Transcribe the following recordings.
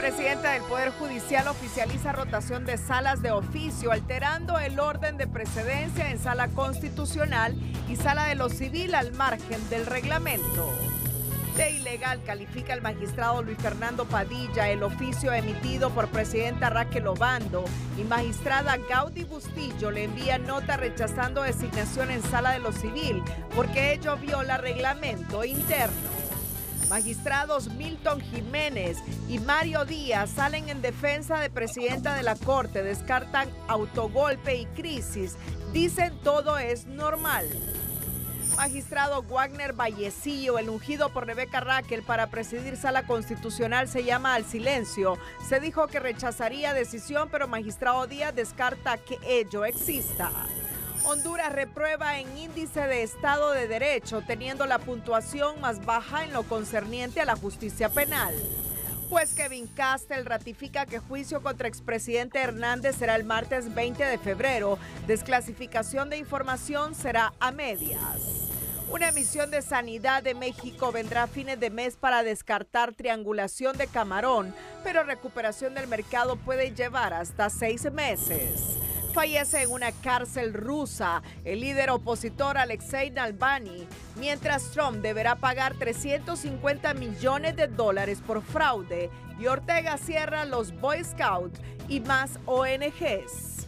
Presidenta del Poder Judicial oficializa rotación de salas de oficio, alterando el orden de precedencia en Sala Constitucional y Sala de lo Civil al margen del reglamento. De ilegal califica el magistrado Luis Fernando Padilla el oficio emitido por presidenta Raquel Obando y magistrada Gaudy Bustillo le envía nota rechazando designación en Sala de lo Civil porque ello viola reglamento interno. Magistrados Milton Jiménez y Mario Díaz salen en defensa de presidenta de la Corte, descartan autogolpe y crisis, dicen todo es normal. Magistrado Wagner Vallecillo, el ungido por Rebeca Raquel para presidir Sala Constitucional, se llama al silencio. Se dijo que rechazaría decisión, pero magistrado Díaz descarta que ello exista. Honduras reprueba en índice de Estado de Derecho, teniendo la puntuación más baja en lo concerniente a la justicia penal. Juez Kevin Castel ratifica que juicio contra expresidente Hernández será el martes 20 de febrero. Desclasificación de información será a medias. Una misión de Sanidad de México vendrá a fines de mes para descartar triangulación de camarón, pero recuperación del mercado puede llevar hasta 6 meses. Fallece en una cárcel rusa el líder opositor Alexei Navalny, mientras Trump deberá pagar $350 millones por fraude y Ortega cierra los Boy Scouts y más ONGs.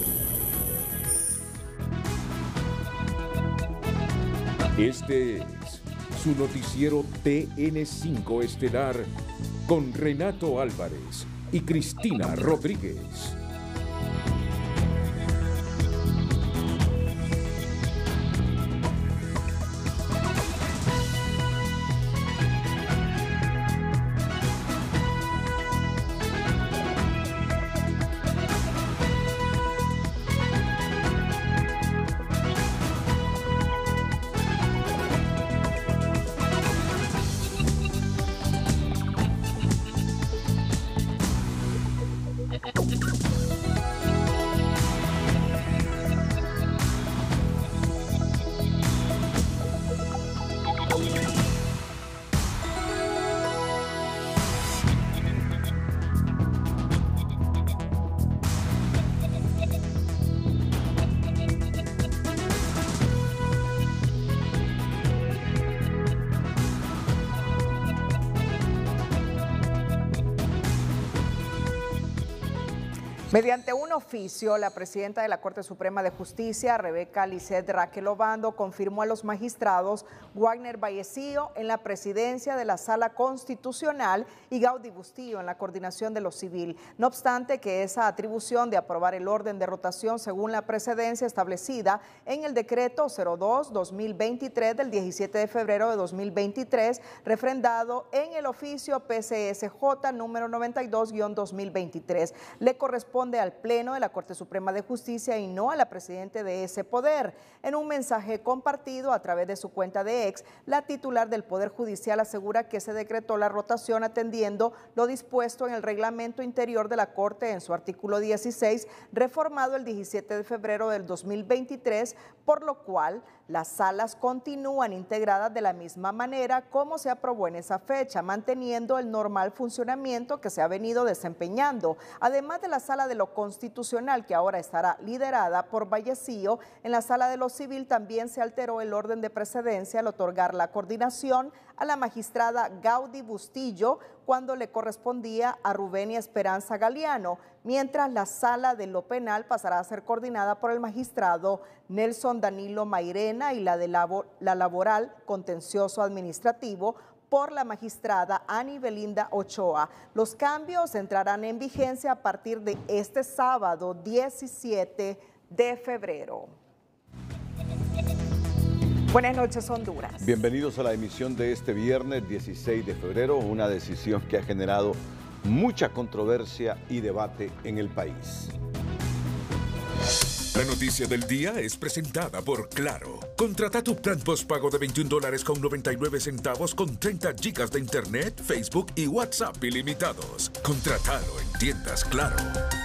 Este es su noticiero TN5 Estelar con Renato Álvarez y Cristina Rodríguez. Mediante un oficio, la presidenta de la Corte Suprema de Justicia, Rebeca Lizeth Raquel Obando, confirmó a los magistrados Wagner Vallecillo en la presidencia de la Sala Constitucional y Gaudy Bustillo en la coordinación de lo civil. No obstante que esa atribución de aprobar el orden de rotación según la precedencia establecida en el decreto 02-2023 del 17 de febrero de 2023, refrendado en el oficio PCSJ número 92-2023, le corresponde al Pleno de la Corte Suprema de Justicia y no a la presidenta de ese poder. En un mensaje compartido a través de su cuenta de X, la titular del Poder Judicial asegura que se decretó la rotación atendiendo lo dispuesto en el reglamento interior de la Corte en su artículo 16, reformado el 17 de febrero del 2023, por lo cual las salas continúan integradas de la misma manera como se aprobó en esa fecha, manteniendo el normal funcionamiento que se ha venido desempeñando. Además de la Sala de lo Constitucional, que ahora estará liderada por Vallecillo, en la Sala de lo Civil también se alteró el orden de precedencia al otorgar la coordinación a la magistrada Gaudy Bustillo cuando le correspondía a Rubenia Esperanza Galeano, mientras la Sala de lo Penal pasará a ser coordinada por el magistrado Nelson Danilo Mairena y la de la Laboral Contencioso Administrativo por la magistrada Ani Belinda Ochoa. Los cambios entrarán en vigencia a partir de este sábado 17 de febrero. Buenas noches, Honduras. Bienvenidos a la emisión de este viernes 16 de febrero, una decisión que ha generado mucha controversia y debate en el país. La noticia del día es presentada por Claro. Contrata tu plan postpago de $21.99 con 30 gigas de internet, Facebook y WhatsApp ilimitados. Contratalo en tiendas Claro.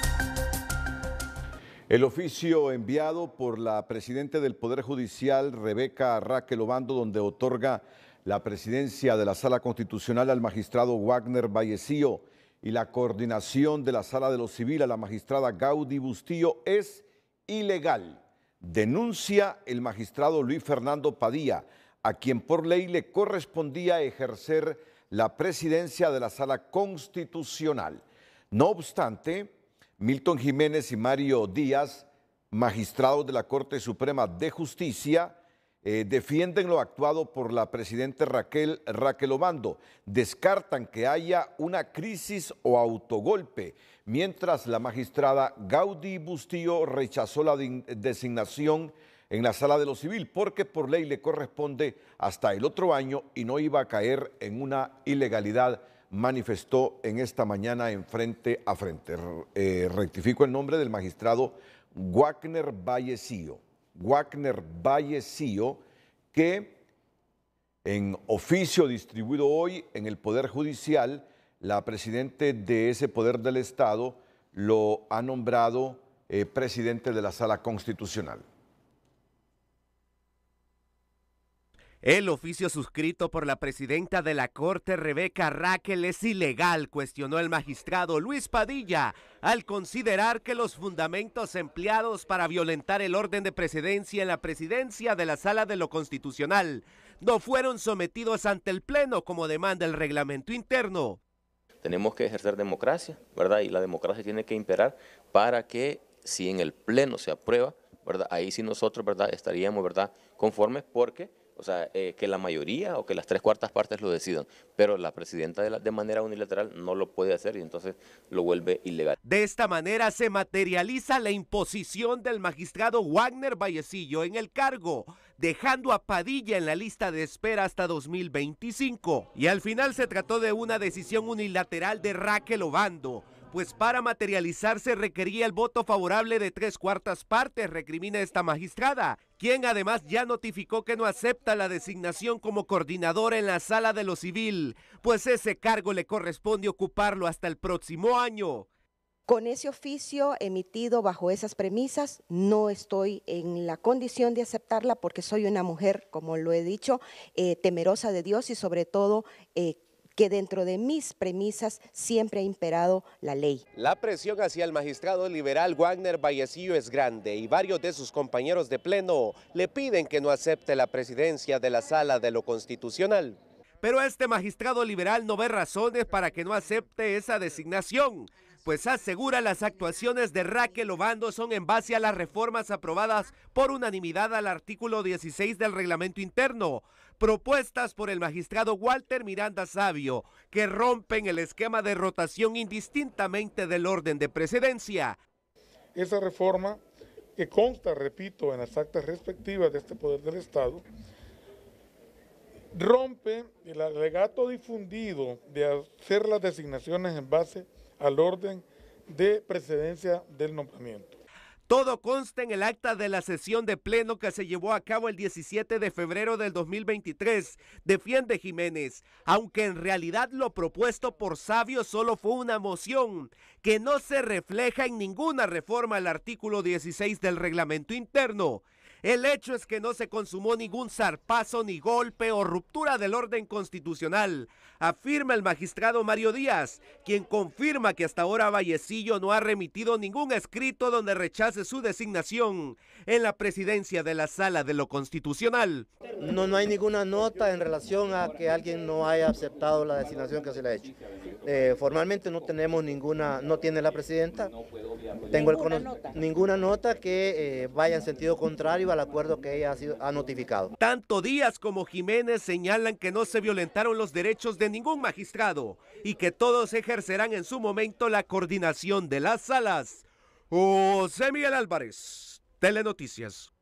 El oficio enviado por la presidenta del Poder Judicial, Rebeca Raquel Obando, donde otorga la presidencia de la Sala Constitucional al magistrado Wagner Vallecillo y la coordinación de la Sala de lo Civil a la magistrada Gaudy Bustillo es ilegal, denuncia el magistrado Luis Fernando Padilla, a quien por ley le correspondía ejercer la presidencia de la Sala Constitucional. No obstante, Milton Jiménez y Mario Díaz, magistrados de la Corte Suprema de Justicia, defienden lo actuado por la presidenta Raquel Obando. Descartan que haya una crisis o autogolpe, mientras la magistrada Gaudy Bustillo rechazó la designación en la Sala de lo Civil porque por ley le corresponde hasta el otro año y no iba a caer en una ilegalidad, manifestó en esta mañana en Frente a Frente. Rectifico el nombre del magistrado Wagner Vallecillo. Wagner Vallecillo, que en oficio distribuido hoy en el Poder Judicial, la presidenta de ese poder del Estado lo ha nombrado presidente de la Sala Constitucional. El oficio suscrito por la presidenta de la Corte, Rebeca Raquel, es ilegal, cuestionó el magistrado Luis Padilla, al considerar que los fundamentos empleados para violentar el orden de precedencia en la presidencia de la Sala de lo Constitucional no fueron sometidos ante el Pleno como demanda el reglamento interno. Tenemos que ejercer democracia, ¿verdad? Y la democracia tiene que imperar para que, si en el Pleno se aprueba, ¿verdad? Ahí sí nosotros, ¿verdad?, estaríamos, ¿verdad?, conformes porque... O sea, que la mayoría o que las 3/4 partes lo decidan, pero la presidenta de manera unilateral no lo puede hacer y entonces lo vuelve ilegal. De esta manera se materializa la imposición del magistrado Wagner Vallecillo en el cargo, dejando a Padilla en la lista de espera hasta 2025. Y al final se trató de una decisión unilateral de Raquel Obando, pues para materializarse requería el voto favorable de 3/4 partes, recrimina esta magistrada, quien además ya notificó que no acepta la designación como coordinadora en la Sala de lo Civil, pues ese cargo le corresponde ocuparlo hasta el próximo año. Con ese oficio emitido bajo esas premisas, no estoy en la condición de aceptarla porque soy una mujer, como lo he dicho, temerosa de Dios y sobre todo que dentro de mis premisas siempre ha imperado la ley. La presión hacia el magistrado liberal Wagner Vallecillo es grande y varios de sus compañeros de pleno le piden que no acepte la presidencia de la Sala de lo Constitucional. Pero este magistrado liberal no ve razones para que no acepte esa designación, pues asegura las actuaciones de Raquel Obando son en base a las reformas aprobadas por unanimidad al artículo 16 del reglamento interno, propuestas por el magistrado Walter Miranda Sabio, que rompen el esquema de rotación indistintamente del orden de precedencia. Esa reforma que consta, repito, en las actas respectivas de este Poder del Estado, rompe el alegato difundido de hacer las designaciones en base al orden de precedencia del nombramiento. Todo consta en el acta de la sesión de pleno que se llevó a cabo el 17 de febrero del 2023, defiende Jiménez, aunque en realidad lo propuesto por Sabio solo fue una moción que no se refleja en ninguna reforma al artículo 16 del reglamento interno. El hecho es que no se consumó ningún zarpazo, ni golpe o ruptura del orden constitucional, afirma el magistrado Mario Díaz, quien confirma que hasta ahora Vallecillo no ha remitido ningún escrito donde rechace su designación en la presidencia de la Sala de lo Constitucional. No hay ninguna nota en relación a que alguien no haya aceptado la designación que se le ha hecho. Formalmente no tenemos ninguna, no tiene la presidenta, ninguna nota que vaya en sentido contrario al acuerdo que ella ha notificado. Tanto Díaz como Jiménez señalan que no se violentaron los derechos de ningún magistrado y que todos ejercerán en su momento la coordinación de las salas. José Miguel Álvarez, Telenoticias.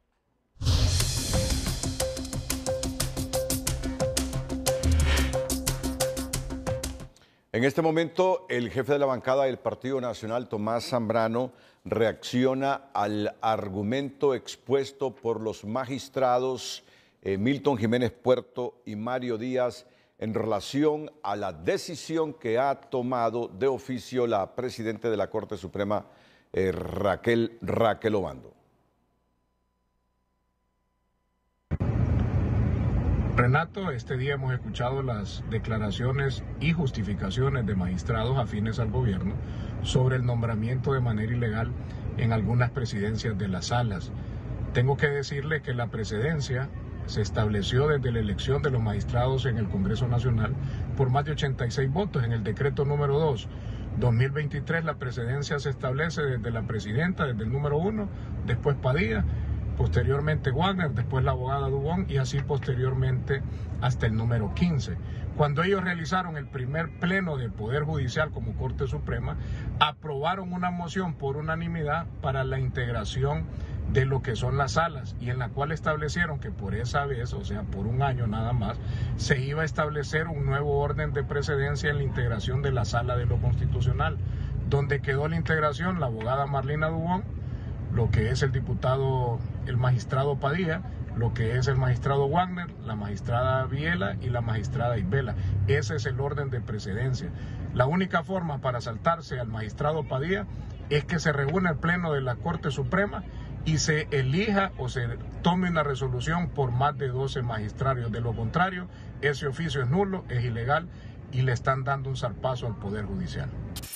En este momento, el jefe de la bancada del Partido Nacional, Tomás Zambrano, reacciona al argumento expuesto por los magistrados Milton Jiménez Puerto y Mario Díaz en relación a la decisión que ha tomado de oficio la presidenta de la Corte Suprema, Raquel Obando. Renato, este día hemos escuchado las declaraciones y justificaciones de magistrados afines al gobierno sobre el nombramiento de manera ilegal en algunas presidencias de las salas. Tengo que decirle que la precedencia se estableció desde la elección de los magistrados en el Congreso Nacional por más de 86 votos en el decreto número 2. 2023 la precedencia se establece desde la presidenta, desde el número 1, después Padilla, posteriormente Wagner, después la abogada Dubón y así posteriormente hasta el número 15. Cuando ellos realizaron el primer pleno del Poder Judicial como Corte Suprema, aprobaron una moción por unanimidad para la integración de lo que son las salas y en la cual establecieron que por esa vez, o sea, por un año nada más, se iba a establecer un nuevo orden de precedencia en la integración de la Sala de lo Constitucional, donde quedó la integración la abogada Marlina Dubón, lo que es el diputado, el magistrado Padilla, lo que es el magistrado Wagner, la magistrada Viela y la magistrada Isbela. Ese es el orden de precedencia. La única forma para saltarse al magistrado Padilla es que se reúna el pleno de la Corte Suprema y se elija o se tome una resolución por más de 12 magistrados. De lo contrario, ese oficio es nulo, es ilegal y le están dando un zarpazo al Poder Judicial.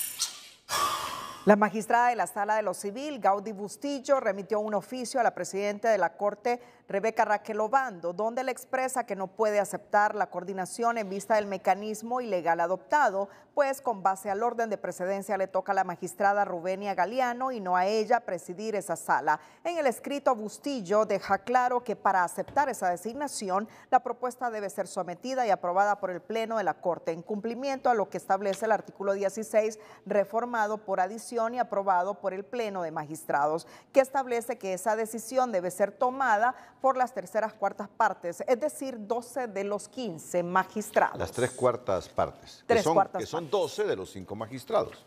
La magistrada de la Sala de lo Civil, Gaudy Bustillo, remitió un oficio a la presidenta de la Corte, Rebeca Raquel Obando, donde le expresa que no puede aceptar la coordinación en vista del mecanismo ilegal adoptado, pues con base al orden de precedencia le toca a la magistrada Rubenia Galeano y no a ella presidir esa sala. En el escrito, Bustillo deja claro que para aceptar esa designación, la propuesta debe ser sometida y aprobada por el Pleno de la Corte, en cumplimiento a lo que establece el artículo 16, reformado por adición y aprobado por el Pleno de Magistrados, que establece que esa decisión debe ser tomada por las 3/4 partes, es decir, 12 de los 15 magistrados. Las 3/4 partes, que son 12 de los 5 magistrados.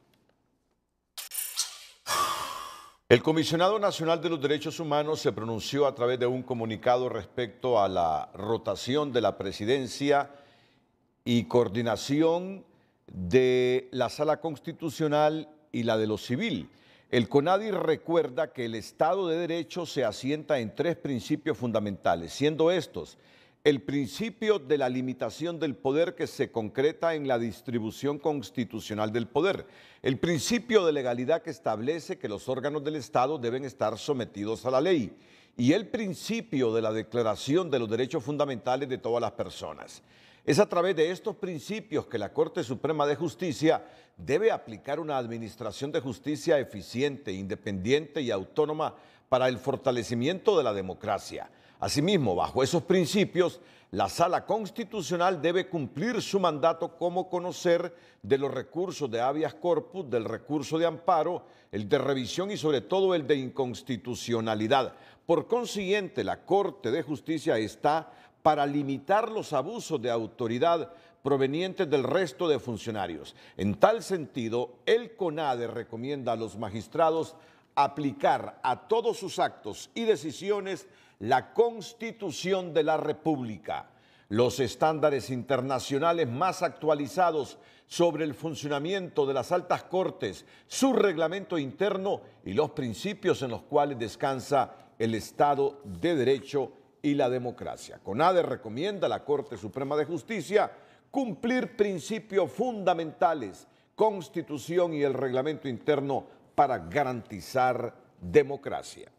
El Comisionado Nacional de los Derechos Humanos se pronunció a través de un comunicado respecto a la rotación de la presidencia y coordinación de la Sala Constitucional y la de lo Civil. El CONADI recuerda que el Estado de Derecho se asienta en 3 principios fundamentales, siendo estos: el principio de la limitación del poder que se concreta en la distribución constitucional del poder, el principio de legalidad que establece que los órganos del Estado deben estar sometidos a la ley y el principio de la Declaración de los Derechos Fundamentales de todas las personas. Es a través de estos principios que la Corte Suprema de Justicia debe aplicar una administración de justicia eficiente, independiente y autónoma para el fortalecimiento de la democracia. Asimismo, bajo esos principios, la Sala Constitucional debe cumplir su mandato como conocer de los recursos de habeas corpus, del recurso de amparo, el de revisión y sobre todo el de inconstitucionalidad. Por consiguiente, la Corte de Justicia está para limitar los abusos de autoridad provenientes del resto de funcionarios. En tal sentido, el CONADE recomienda a los magistrados aplicar a todos sus actos y decisiones la Constitución de la República, los estándares internacionales más actualizados sobre el funcionamiento de las altas cortes, su reglamento interno y los principios en los cuales descansa el Estado de Derecho y la democracia. CONADE recomienda a la Corte Suprema de Justicia cumplir principios fundamentales, Constitución y el reglamento interno para garantizar democracia.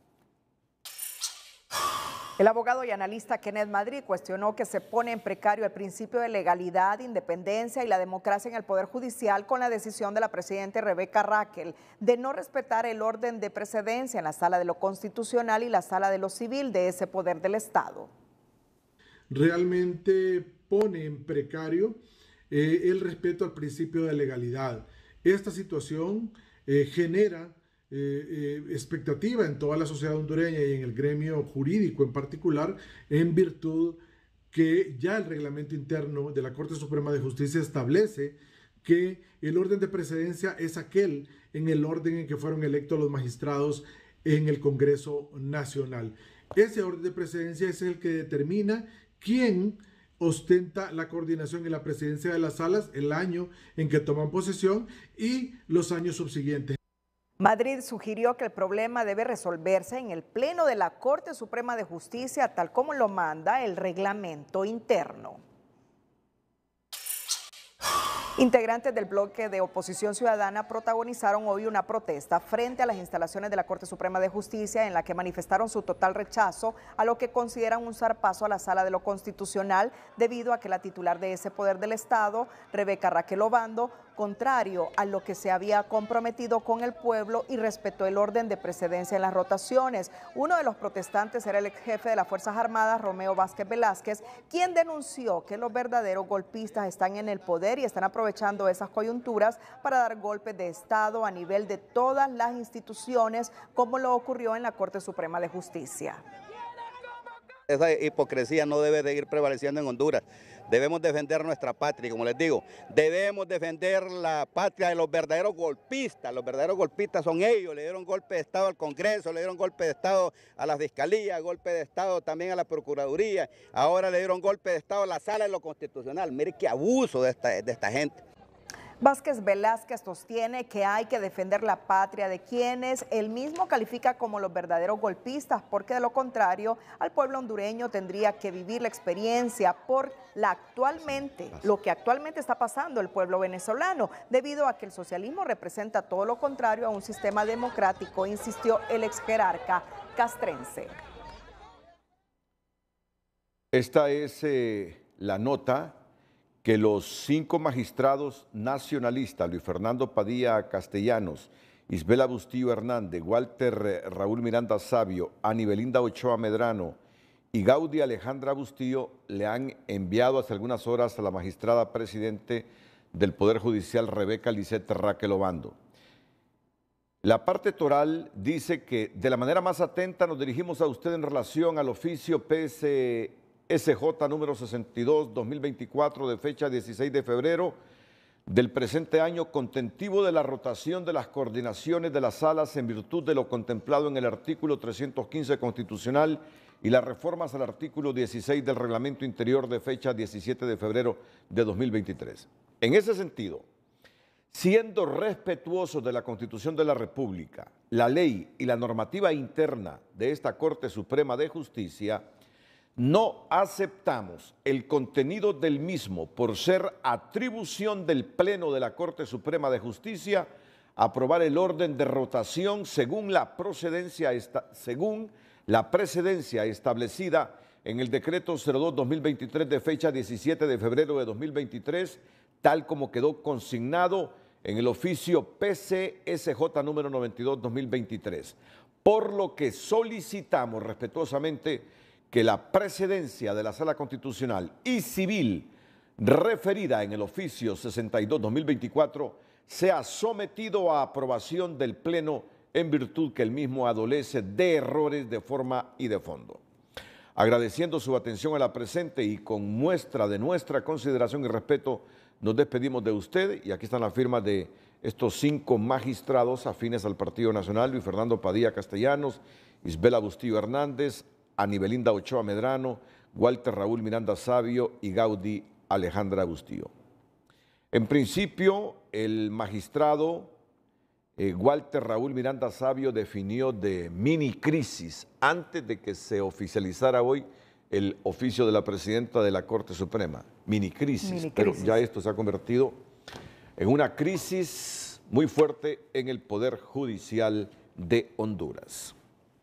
El abogado y analista Kenneth Madrid cuestionó que se pone en precario el principio de legalidad, independencia y la democracia en el Poder Judicial con la decisión de la presidenta Rebeca Raquel de no respetar el orden de precedencia en la Sala de lo Constitucional y la Sala de lo Civil de ese poder del Estado. Realmente pone en precario el respeto al principio de legalidad. Esta situación genera expectativa en toda la sociedad hondureña y en el gremio jurídico en particular, en virtud que ya el reglamento interno de la Corte Suprema de Justicia establece que el orden de precedencia es aquel en el orden en que fueron electos los magistrados en el Congreso Nacional. Ese orden de precedencia es el que determina quién ostenta la coordinación y la presidencia de las salas, el año en que toman posesión y los años subsiguientes. Madrid sugirió que el problema debe resolverse en el Pleno de la Corte Suprema de Justicia, tal como lo manda el reglamento interno. Integrantes del bloque de oposición ciudadana protagonizaron hoy una protesta frente a las instalaciones de la Corte Suprema de Justicia en la que manifestaron su total rechazo a lo que consideran un zarpazo a la Sala de lo Constitucional debido a que la titular de ese poder del Estado, Rebeca Raquel Obando, contrario a lo que se había comprometido con el pueblo y respetó el orden de precedencia en las rotaciones. Uno de los protestantes era el ex jefe de las Fuerzas Armadas, Romeo Vázquez Velázquez, quien denunció que los verdaderos golpistas están en el poder y están aprovechando esas coyunturas para dar golpes de Estado a nivel de todas las instituciones, como lo ocurrió en la Corte Suprema de Justicia. Esa hipocresía no debe de ir prevaleciendo en Honduras. Debemos defender nuestra patria, y como les digo, debemos defender la patria de los verdaderos golpistas. Los verdaderos golpistas son ellos. Le dieron golpe de Estado al Congreso, le dieron golpe de Estado a la Fiscalía, golpe de Estado también a la Procuraduría. Ahora le dieron golpe de Estado a la Sala de lo Constitucional. Mire qué abuso de esta gente. Vázquez Velázquez sostiene que hay que defender la patria de quienes él mismo califica como los verdaderos golpistas, porque de lo contrario, al pueblo hondureño tendría que vivir la experiencia por lo que actualmente está pasando el pueblo venezolano, debido a que el socialismo representa todo lo contrario a un sistema democrático, insistió el ex jerarca castrense. Esta es la nota que los 5 magistrados nacionalistas, Luis Fernando Padilla Castellanos, Isbela Bustillo Hernández, Walter Raúl Miranda Sabio, Anibelinda Ochoa Medrano y Gaudí Alejandra Bustillo, le han enviado hace algunas horas a la magistrada presidente del Poder Judicial, Rebeca Lisette Raquel Obando. La parte toral dice que de la manera más atenta nos dirigimos a usted en relación al oficio PSJ número 62-2024 de fecha 16 de febrero del presente año, contentivo de la rotación de las coordinaciones de las salas en virtud de lo contemplado en el artículo 315 constitucional y las reformas al artículo 16 del reglamento interior de fecha 17 de febrero de 2023. En ese sentido, siendo respetuosos de la Constitución de la República, la ley y la normativa interna de esta Corte Suprema de Justicia, no aceptamos el contenido del mismo por ser atribución del Pleno de la Corte Suprema de Justicia aprobar el orden de rotación según la precedencia establecida en el decreto 02-2023 de fecha 17 de febrero de 2023, tal como quedó consignado en el oficio PCSJ número 92-2023, por lo que solicitamos respetuosamente que la precedencia de la Sala Constitucional y Civil referida en el oficio 62-2024 sea sometido a aprobación del Pleno en virtud que el mismo adolece de errores de forma y de fondo. Agradeciendo su atención a la presente y con muestra de nuestra consideración y respeto, nos despedimos de usted y aquí están las firmas de estos 5 magistrados afines al Partido Nacional: Luis Fernando Padilla Castellanos, Isbela Bustillo Hernández, Anibelinda Ochoa Medrano, Walter Raúl Miranda Sabio y Gaudí Alejandra Bustillo. En principio, el magistrado Walter Raúl Miranda Sabio definió de mini crisis antes de que se oficializara hoy el oficio de la presidenta de la Corte Suprema. Mini crisis, pero ya esto se ha convertido en una crisis muy fuerte en el Poder Judicial de Honduras.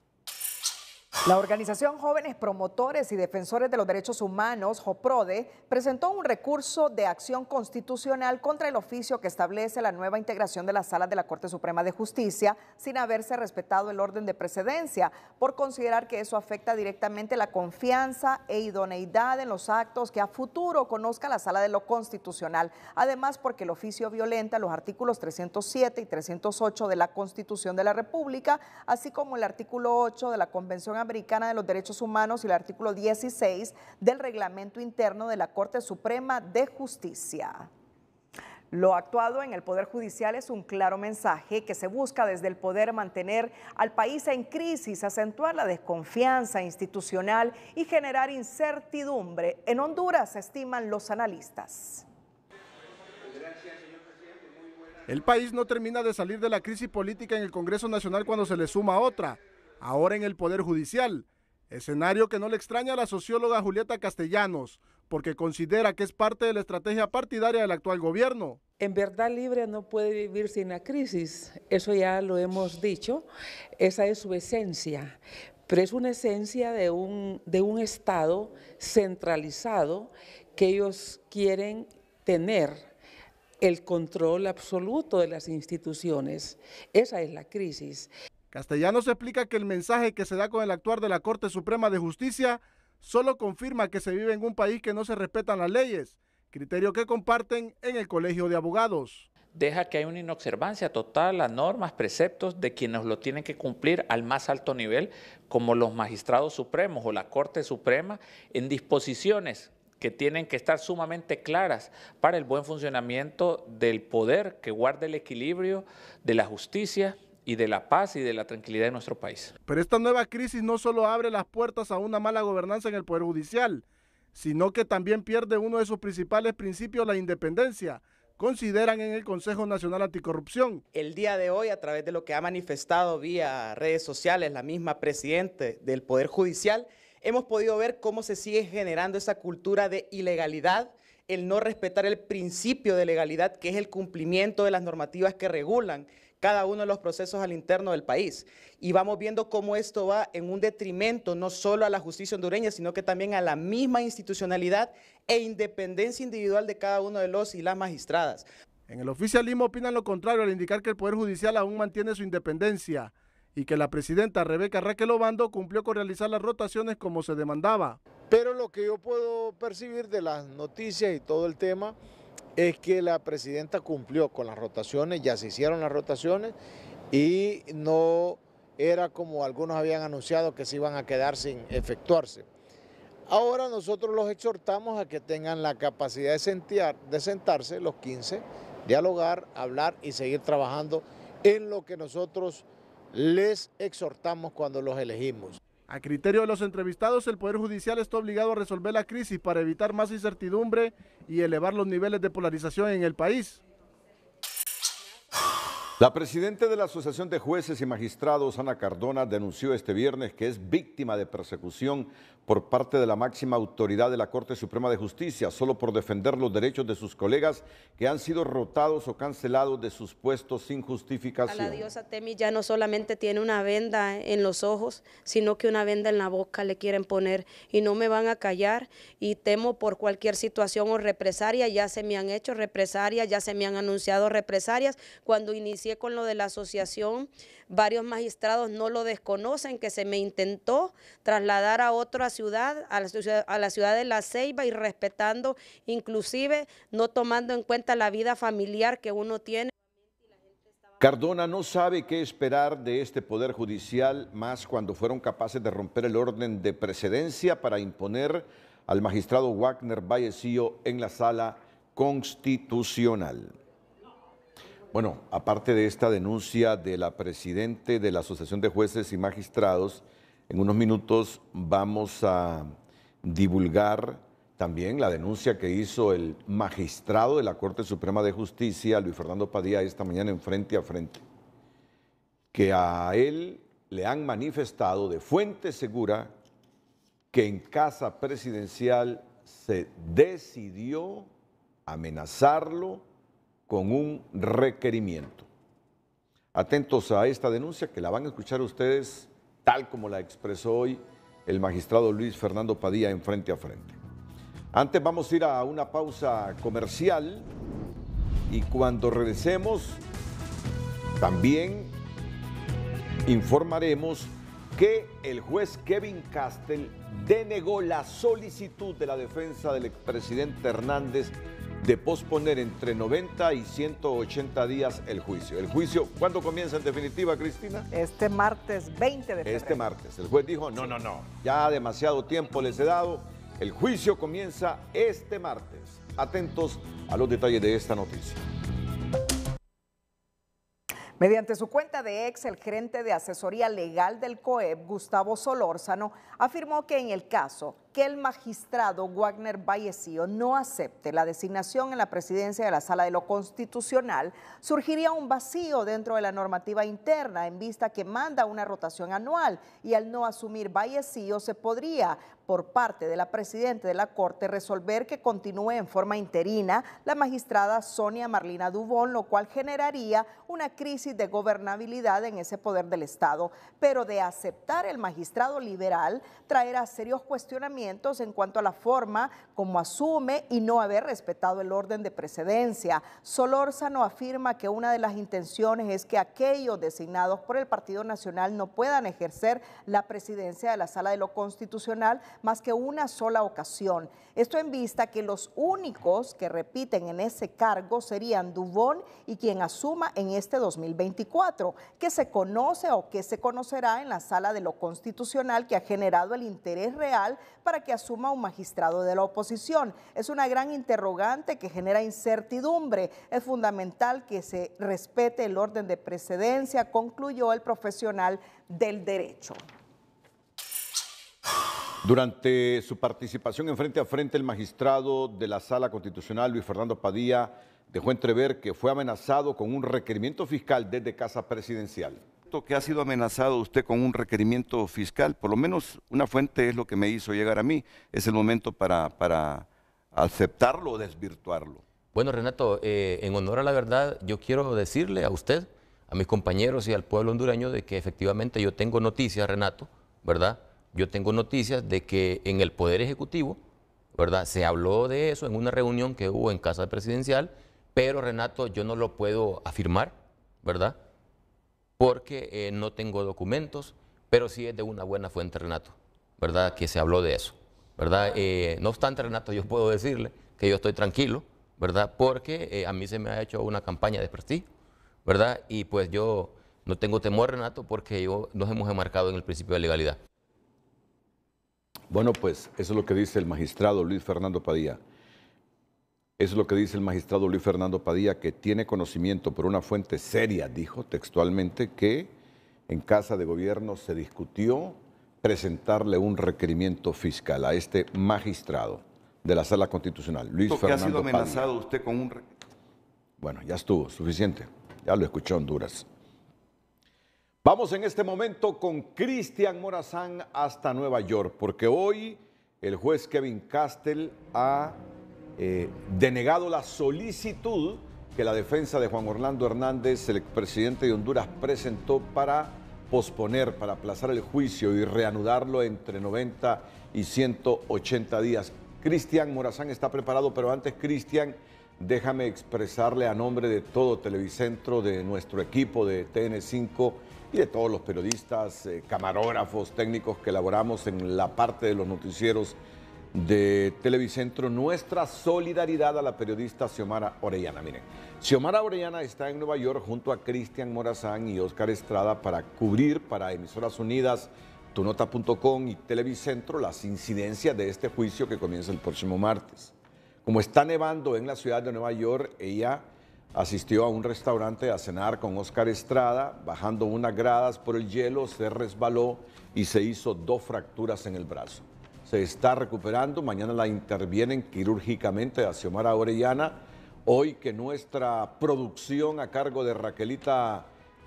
La organización Jóvenes Promotores y Defensores de los Derechos Humanos, JOPRODE, presentó un recurso de acción constitucional contra el oficio que establece la nueva integración de las salas de la Corte Suprema de Justicia sin haberse respetado el orden de precedencia, por considerar que eso afecta directamente la confianza e idoneidad en los actos que a futuro conozca la Sala de lo Constitucional. Además, porque el oficio violenta los artículos 307 y 308 de la Constitución de la República, así como el artículo 8 de la Convención Americana de los Derechos Humanos y el artículo 16 del reglamento interno de la Corte Suprema de Justicia. Lo actuado en el Poder Judicial es un claro mensaje que se busca desde el poder mantener al país en crisis, acentuar la desconfianza institucional y generar incertidumbre. En Honduras, estiman los analistas. El país no termina de salir de la crisis política en el Congreso Nacional cuando se le suma otra, ahora en el Poder Judicial, escenario que no le extraña a la socióloga Julieta Castellanos, porque considera que es parte de la estrategia partidaria del actual gobierno. En verdad libre no puede vivir sin la crisis, eso ya lo hemos dicho, esa es su esencia, pero es una esencia de un Estado centralizado que ellos quieren tener el control absoluto de las instituciones. Esa es la crisis. Castellanos explica que el mensaje que se da con el actuar de la Corte Suprema de Justicia solo confirma que se vive en un país que no se respetan las leyes, criterio que comparten en el Colegio de Abogados. Deja que hay una inobservancia total a normas, preceptos de quienes lo tienen que cumplir al más alto nivel, como los magistrados supremos o la Corte Suprema, en disposiciones que tienen que estar sumamente claras para el buen funcionamiento del poder que guarde el equilibrio de la justicia y de la paz y de la tranquilidad de nuestro país. Pero esta nueva crisis no solo abre las puertas a una mala gobernanza en el Poder Judicial, sino que también pierde uno de sus principales principios, la independencia, consideran en el Consejo Nacional Anticorrupción. El día de hoy, a través de lo que ha manifestado vía redes sociales la misma presidente del Poder Judicial, hemos podido ver cómo se sigue generando esa cultura de ilegalidad, el no respetar el principio de legalidad, que es el cumplimiento de las normativas que regulan cada uno de los procesos al interno del país. Y vamos viendo cómo esto va en un detrimento no solo a la justicia hondureña, sino que también a la misma institucionalidad e independencia individual de cada uno de los y las magistradas. En el oficialismo opinan lo contrario al indicar que el Poder Judicial aún mantiene su independencia y que la presidenta Rebeca Raquel Obando cumplió con realizar las rotaciones como se demandaba. Pero lo que yo puedo percibir de las noticias y todo el tema es que la presidenta cumplió con las rotaciones, ya se hicieron las rotaciones y no era como algunos habían anunciado que se iban a quedar sin efectuarse. Ahora nosotros los exhortamos a que tengan la capacidad de sentarse los 15, dialogar, hablar y seguir trabajando en lo que nosotros les exhortamos cuando los elegimos. A criterio de los entrevistados, el Poder Judicial está obligado a resolver la crisis para evitar más incertidumbre y elevar los niveles de polarización en el país. La presidenta de la Asociación de Jueces y Magistrados, Ana Cardona, denunció este viernes que es víctima de persecución por parte de la máxima autoridad de la Corte Suprema de Justicia, solo por defender los derechos de sus colegas que han sido rotados o cancelados de sus puestos sin justificación. A la diosa Temis ya no solamente tiene una venda en los ojos, sino que una venda en la boca le quieren poner y no me van a callar y temo por cualquier situación o represalia. Ya se me han hecho represalias, ya se me han anunciado represalias. Cuando inicié con lo de la asociación, varios magistrados no lo desconocen, que se me intentó trasladar a otra ciudad, a la ciudad de La Ceiba, y respetando, inclusive no tomando en cuenta la vida familiar que uno tiene. Cardona no sabe qué esperar de este Poder Judicial, más cuando fueron capaces de romper el orden de precedencia para imponer al magistrado Wagner Vallecillo en la Sala Constitucional. Bueno, aparte de esta denuncia de la presidenta de la Asociación de Jueces y Magistrados, en unos minutos vamos a divulgar también la denuncia que hizo el magistrado de la Corte Suprema de Justicia, Luis Fernando Padilla, esta mañana en Frente a Frente, que a él le han manifestado de fuente segura que en casa presidencial se decidió amenazarlo con un requerimiento. Atentos a esta denuncia que la van a escuchar ustedes tal como la expresó hoy el magistrado Luis Fernando Padilla en Frente a Frente. Antes vamos a ir a una pausa comercial y cuando regresemos también informaremos que el juez Kevin Castell denegó la solicitud de la defensa del expresidente Hernández de posponer entre 90 y 180 días el juicio. ¿El juicio cuándo comienza en definitiva, Cristina? Este martes 20 de febrero. Este martes. El juez dijo, no, ya demasiado tiempo les he dado. El juicio comienza este martes. Atentos a los detalles de esta noticia. Mediante su cuenta de ex, el gerente de asesoría legal del COEP, Gustavo Solórzano, afirmó que en el caso que el magistrado Wagner Vallecillo no acepte la designación en la presidencia de la Sala de lo Constitucional, surgiría un vacío dentro de la normativa interna en vista que manda una rotación anual, y al no asumir Vallecillo se podría, por parte de la presidenta de la Corte, resolver que continúe en forma interina la magistrada Sonia Marlina Dubón, lo cual generaría una crisis de gobernabilidad en ese poder del Estado. Pero de aceptar el magistrado liberal traerá serios cuestionamientos en cuanto a la forma como asume y no haber respetado el orden de precedencia. Solórzano afirma que una de las intenciones es que aquellos designados por el Partido Nacional no puedan ejercer la presidencia de la Sala de lo Constitucional más que una sola ocasión. Esto en vista que los únicos que repiten en ese cargo serían Dubón y quien asuma en este 2024, que se conoce o que se conocerá en la Sala de lo Constitucional, que ha generado el interés real para que asuma un magistrado de la oposición. Es una gran interrogante que genera incertidumbre. Es fundamental que se respete el orden de precedencia, concluyó el profesional del derecho. Durante su participación en Frente a Frente, el magistrado de la Sala Constitucional, Luis Fernando Padilla, dejó entrever que fue amenazado con un requerimiento fiscal desde Casa Presidencial. Que ha sido amenazado usted con un requerimiento fiscal, por lo menos una fuente es lo que me hizo llegar a mí. Es el momento para aceptarlo o desvirtuarlo. Bueno, Renato, en honor a la verdad, yo quiero decirle a usted, a mis compañeros y al pueblo hondureño de que efectivamente yo tengo noticias, Renato, ¿verdad? Yo tengo noticias de que en el Poder Ejecutivo, ¿verdad? Se habló de eso en una reunión que hubo en Casa Presidencial, pero Renato, yo no lo puedo afirmar, ¿verdad? Porque no tengo documentos, pero sí es de una buena fuente, Renato, ¿verdad? Que se habló de eso, ¿verdad? No obstante, Renato, yo puedo decirle que yo estoy tranquilo, ¿verdad? Porque a mí se me ha hecho una campaña de prestigio, ¿verdad? Y pues yo no tengo temor, Renato, porque nos hemos enmarcado en el principio de legalidad. Bueno, pues eso es lo que dice el magistrado Luis Fernando Padilla. Eso es lo que dice el magistrado Luis Fernando Padilla, que tiene conocimiento por una fuente seria, dijo textualmente, que en Casa de Gobierno se discutió presentarle un requerimiento fiscal a este magistrado de la Sala Constitucional, Luis Fernando Padilla. ¿Ha sido amenazado usted con un requerimiento? Bueno, ya estuvo, suficiente. Ya lo escuchó Honduras. Vamos en este momento con Cristian Morazán hasta Nueva York, porque hoy el juez Kevin Castell ha denegado la solicitud que la defensa de Juan Orlando Hernández, el expresidente de Honduras, presentó para posponer, para aplazar el juicio y reanudarlo entre 90 y 180 días. Cristian Morazán está preparado, pero antes, Cristian, déjame expresarle a nombre de todo Televicentro, de nuestro equipo de TN5 y de todos los periodistas, camarógrafos, técnicos que elaboramos en la parte de los noticieros de Televicentro, nuestra solidaridad a la periodista Xiomara Orellana. Miren, Xiomara Orellana está en Nueva York junto a Cristian Morazán y Oscar Estrada para cubrir para Emisoras Unidas, tunota.com y Televicentro las incidencias de este juicio que comienza el próximo martes. Como está nevando en la ciudad de Nueva York, ella asistió a un restaurante a cenar con Oscar Estrada, bajando unas gradas por el hielo, se resbaló y se hizo 2 fracturas en el brazo. Se está recuperando, mañana la intervienen quirúrgicamente a Xiomara Orellana. Hoy que nuestra producción a cargo de Raquelita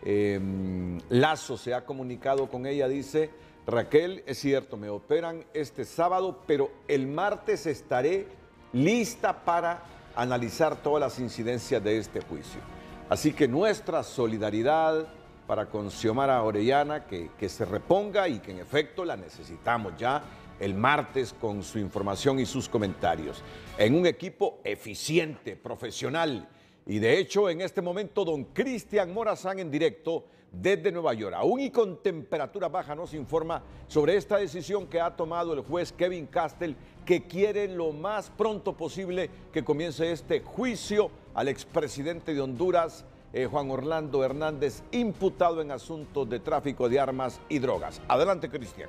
Lazo se ha comunicado con ella, dice: Raquel, es cierto, me operan este sábado, pero el martes estaré lista para analizar todas las incidencias de este juicio. Así que nuestra solidaridad para con Xiomara Orellana, que se reponga y que en efecto la necesitamos ya el martes con su información y sus comentarios. En un equipo eficiente, profesional. Y de hecho, en este momento, don Cristian Morazán en directo desde Nueva York. Aún y con temperatura baja nos informa sobre esta decisión que ha tomado el juez Kevin Castell, que quiere lo más pronto posible que comience este juicio al expresidente de Honduras, Juan Orlando Hernández, imputado en asuntos de tráfico de armas y drogas. Adelante, Cristian.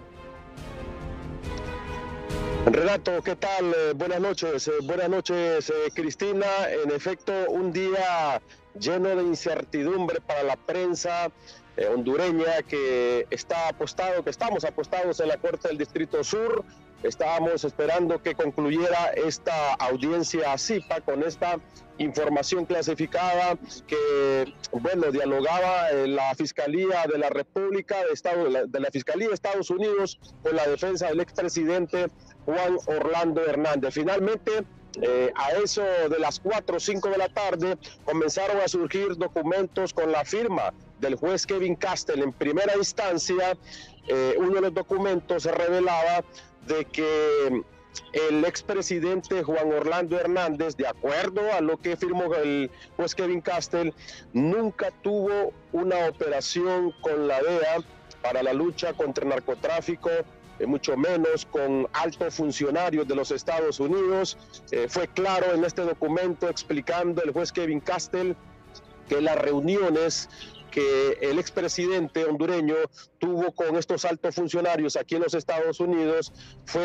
Renato, ¿qué tal? Buenas noches, Cristina. En efecto, un día lleno de incertidumbre para la prensa hondureña que estamos apostados en la Corte del Distrito Sur. Estábamos esperando que concluyera esta audiencia CIPA con esta información clasificada que, bueno, dialogaba la Fiscalía de la República de la Fiscalía de Estados Unidos con la defensa del expresidente Juan Orlando Hernández. Finalmente, a eso de las 4 o 5 de la tarde comenzaron a surgir documentos con la firma del juez Kevin Castell. En primera instancia, uno de los documentos revelaba de que el expresidente Juan Orlando Hernández, de acuerdo a lo que firmó el juez Kevin Castell, nunca tuvo una operación con la DEA para la lucha contra el narcotráfico, mucho menos con altos funcionarios de los Estados Unidos. Fue claro en este documento explicando el juez Kevin Castell que las reuniones que el expresidente hondureño tuvo con estos altos funcionarios aquí en los Estados Unidos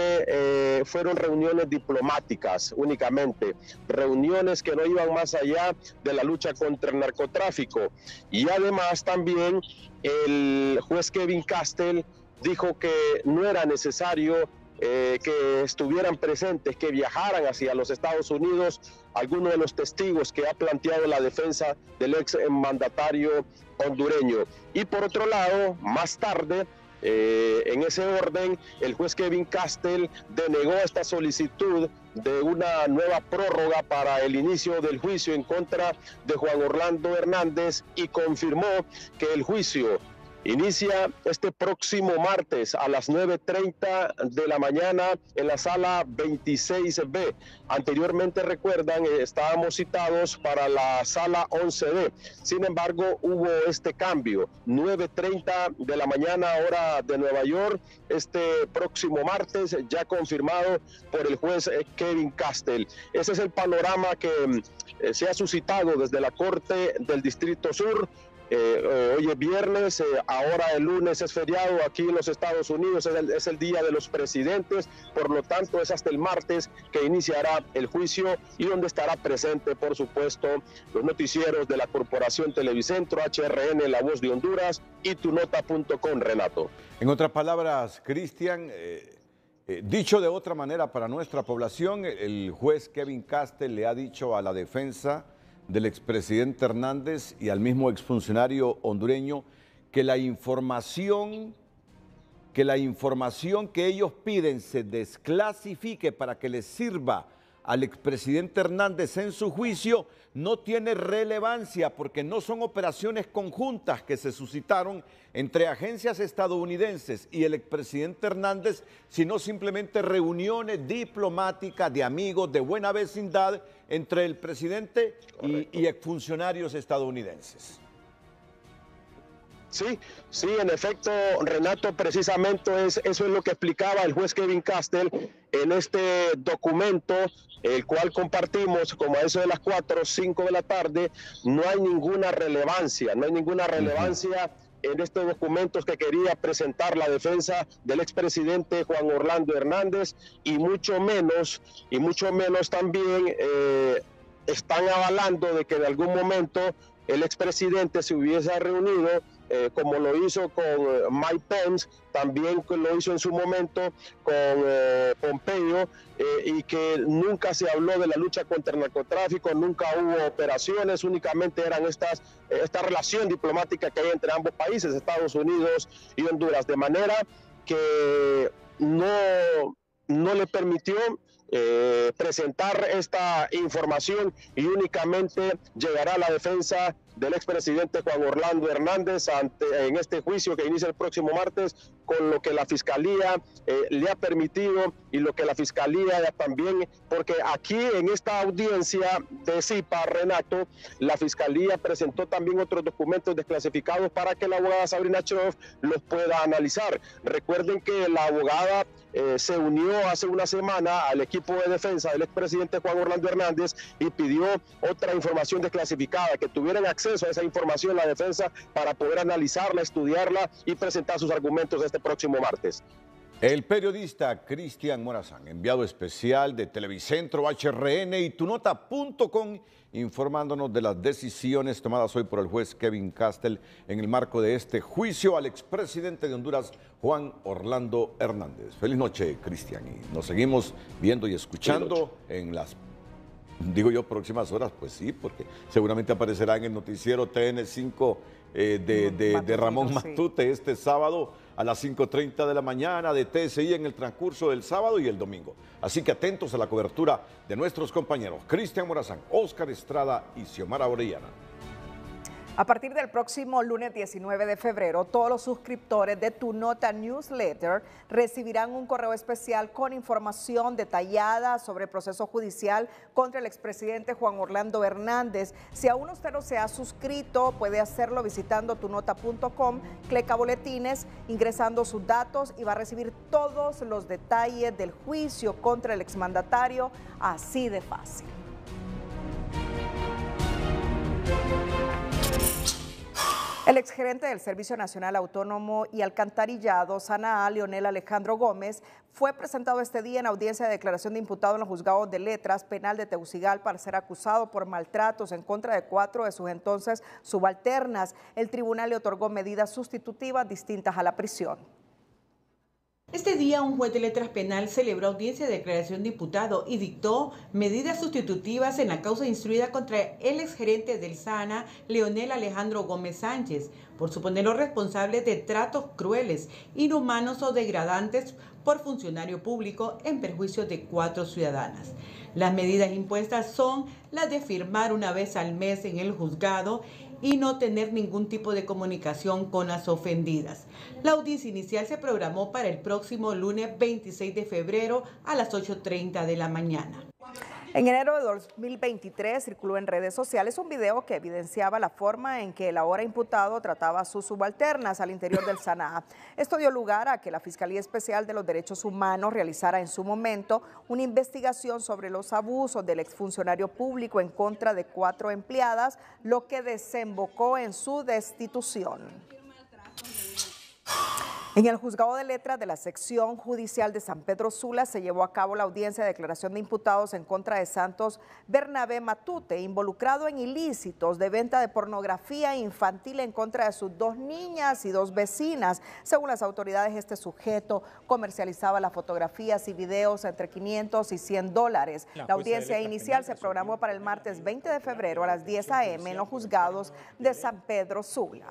fueron reuniones diplomáticas únicamente, reuniones que no iban más allá de la lucha contra el narcotráfico. Y además también el juez Kevin Castell dijo que no era necesario que estuvieran presentes, que viajaran hacia los Estados Unidos algunos de los testigos que ha planteado la defensa del ex mandatario hondureño. Y por otro lado, más tarde, en ese orden, el juez Kevin Castell denegó esta solicitud de una nueva prórroga para el inicio del juicio en contra de Juan Orlando Hernández y confirmó que el juicio inicia este próximo martes a las 9:30 de la mañana en la sala 26B. Anteriormente, recuerdan, estábamos citados para la sala 11D. Sin embargo, hubo este cambio, 9:30 de la mañana hora de Nueva York, este próximo martes, ya confirmado por el juez Kevin Castell. Ese es el panorama que se ha suscitado desde la Corte del Distrito Sur. Hoy es viernes, ahora el lunes es feriado aquí en los Estados Unidos, es el día de los presidentes, por lo tanto es hasta el martes que iniciará el juicio y donde estará presente, por supuesto, los noticieros de la Corporación Televicentro, HRN, La Voz de Honduras y tunota.com, Renato. En otras palabras, Cristian, dicho de otra manera para nuestra población, el juez Kevin Castell le ha dicho a la defensa del expresidente Hernández y al mismo exfuncionario hondureño que la información que ellos piden se desclasifique para que les sirva al expresidente Hernández en su juicio no tiene relevancia porque no son operaciones conjuntas que se suscitaron entre agencias estadounidenses y el expresidente Hernández, sino simplemente reuniones diplomáticas de amigos de buena vecindad entre el presidente y exfuncionarios estadounidenses. Sí, en efecto, Renato, precisamente eso es lo que explicaba el juez Kevin Castell en este documento, el cual compartimos como a eso de las 4 o 5 de la tarde. No hay ninguna relevancia, en estos documentos que quería presentar la defensa del expresidente Juan Orlando Hernández y mucho menos también están avalando de que en algún momento el expresidente se hubiese reunido como lo hizo con Mike Pence, también lo hizo en su momento con Pompeo, y que nunca se habló de la lucha contra el narcotráfico, nunca hubo operaciones, únicamente eran esta relación diplomática que hay entre ambos países, Estados Unidos y Honduras, de manera que no le permitió presentar esta información y únicamente llegará la defensa del expresidente Juan Orlando Hernández en este juicio que inicia el próximo martes, con lo que la Fiscalía le ha permitido y lo que la Fiscalía también, porque aquí en esta audiencia de CIPA, Renato, la Fiscalía presentó también otros documentos desclasificados para que la abogada Sabrina Chov los pueda analizar. Recuerden que la abogada se unió hace una semana al equipo de defensa del expresidente Juan Orlando Hernández y pidió otra información desclasificada, que tuvieran acceso a esa información la defensa para poder analizarla, estudiarla y presentar sus argumentos este próximo martes. El periodista Cristian Morazán, enviado especial de Televicentro, HRN y tunota.com, informándonos de las decisiones tomadas hoy por el juez Kevin Castel en el marco de este juicio al expresidente de Honduras, Juan Orlando Hernández. Feliz noche, Cristian, y nos seguimos viendo y escuchando en las, digo yo, próximas horas, pues sí, porque seguramente aparecerá en el noticiero TN5 de Ramón Matute este sábado a las 5:30 de la mañana, de TSI en el transcurso del sábado y el domingo. Así que atentos a la cobertura de nuestros compañeros Cristian Morazán, Óscar Estrada y Xiomara Orellana. A partir del próximo lunes 19 de febrero, todos los suscriptores de Tu Nota Newsletter recibirán un correo especial con información detallada sobre el proceso judicial contra el expresidente Juan Orlando Hernández. Si aún usted no se ha suscrito, puede hacerlo visitando tunota.com, clica boletines, ingresando sus datos y va a recibir todos los detalles del juicio contra el exmandatario, así de fácil. El exgerente del Servicio Nacional Autónomo y Alcantarillado, SANAA, Leonel Alejandro Gómez, fue presentado este día en audiencia de declaración de imputado en los juzgados de letras penal de Tegucigalpa para ser acusado por maltratos en contra de 4 de sus entonces subalternas. El tribunal le otorgó medidas sustitutivas distintas a la prisión. Este día, un juez de letras penal celebró audiencia de declaración de imputado y dictó medidas sustitutivas en la causa instruida contra el exgerente del SANA, Leonel Alejandro Gómez Sánchez, por suponerlo responsable de tratos crueles, inhumanos o degradantes por funcionario público en perjuicio de 4 ciudadanas. Las medidas impuestas son las de firmar una vez al mes en el juzgado y no tener ningún tipo de comunicación con las ofendidas. La audiencia inicial se programó para el próximo lunes 26 de febrero a las 8:30 de la mañana. En enero de 2023 circuló en redes sociales un video que evidenciaba la forma en que el ahora imputado trataba a sus subalternas al interior del SANAA. Esto dio lugar a que la Fiscalía Especial de los Derechos Humanos realizara en su momento una investigación sobre los abusos del exfuncionario público en contra de 4 empleadas, lo que desembocó en su destitución. En el juzgado de letras de la sección judicial de San Pedro Sula se llevó a cabo la audiencia de declaración de imputados en contra de Santos Bernabé Matute, involucrado en ilícitos de venta de pornografía infantil en contra de sus 2 niñas y 2 vecinas. Según las autoridades, este sujeto comercializaba las fotografías y videos entre $500 y $100. La audiencia inicial se programó para el martes 20 de febrero a las 10 a.m. en los juzgados de San Pedro Sula.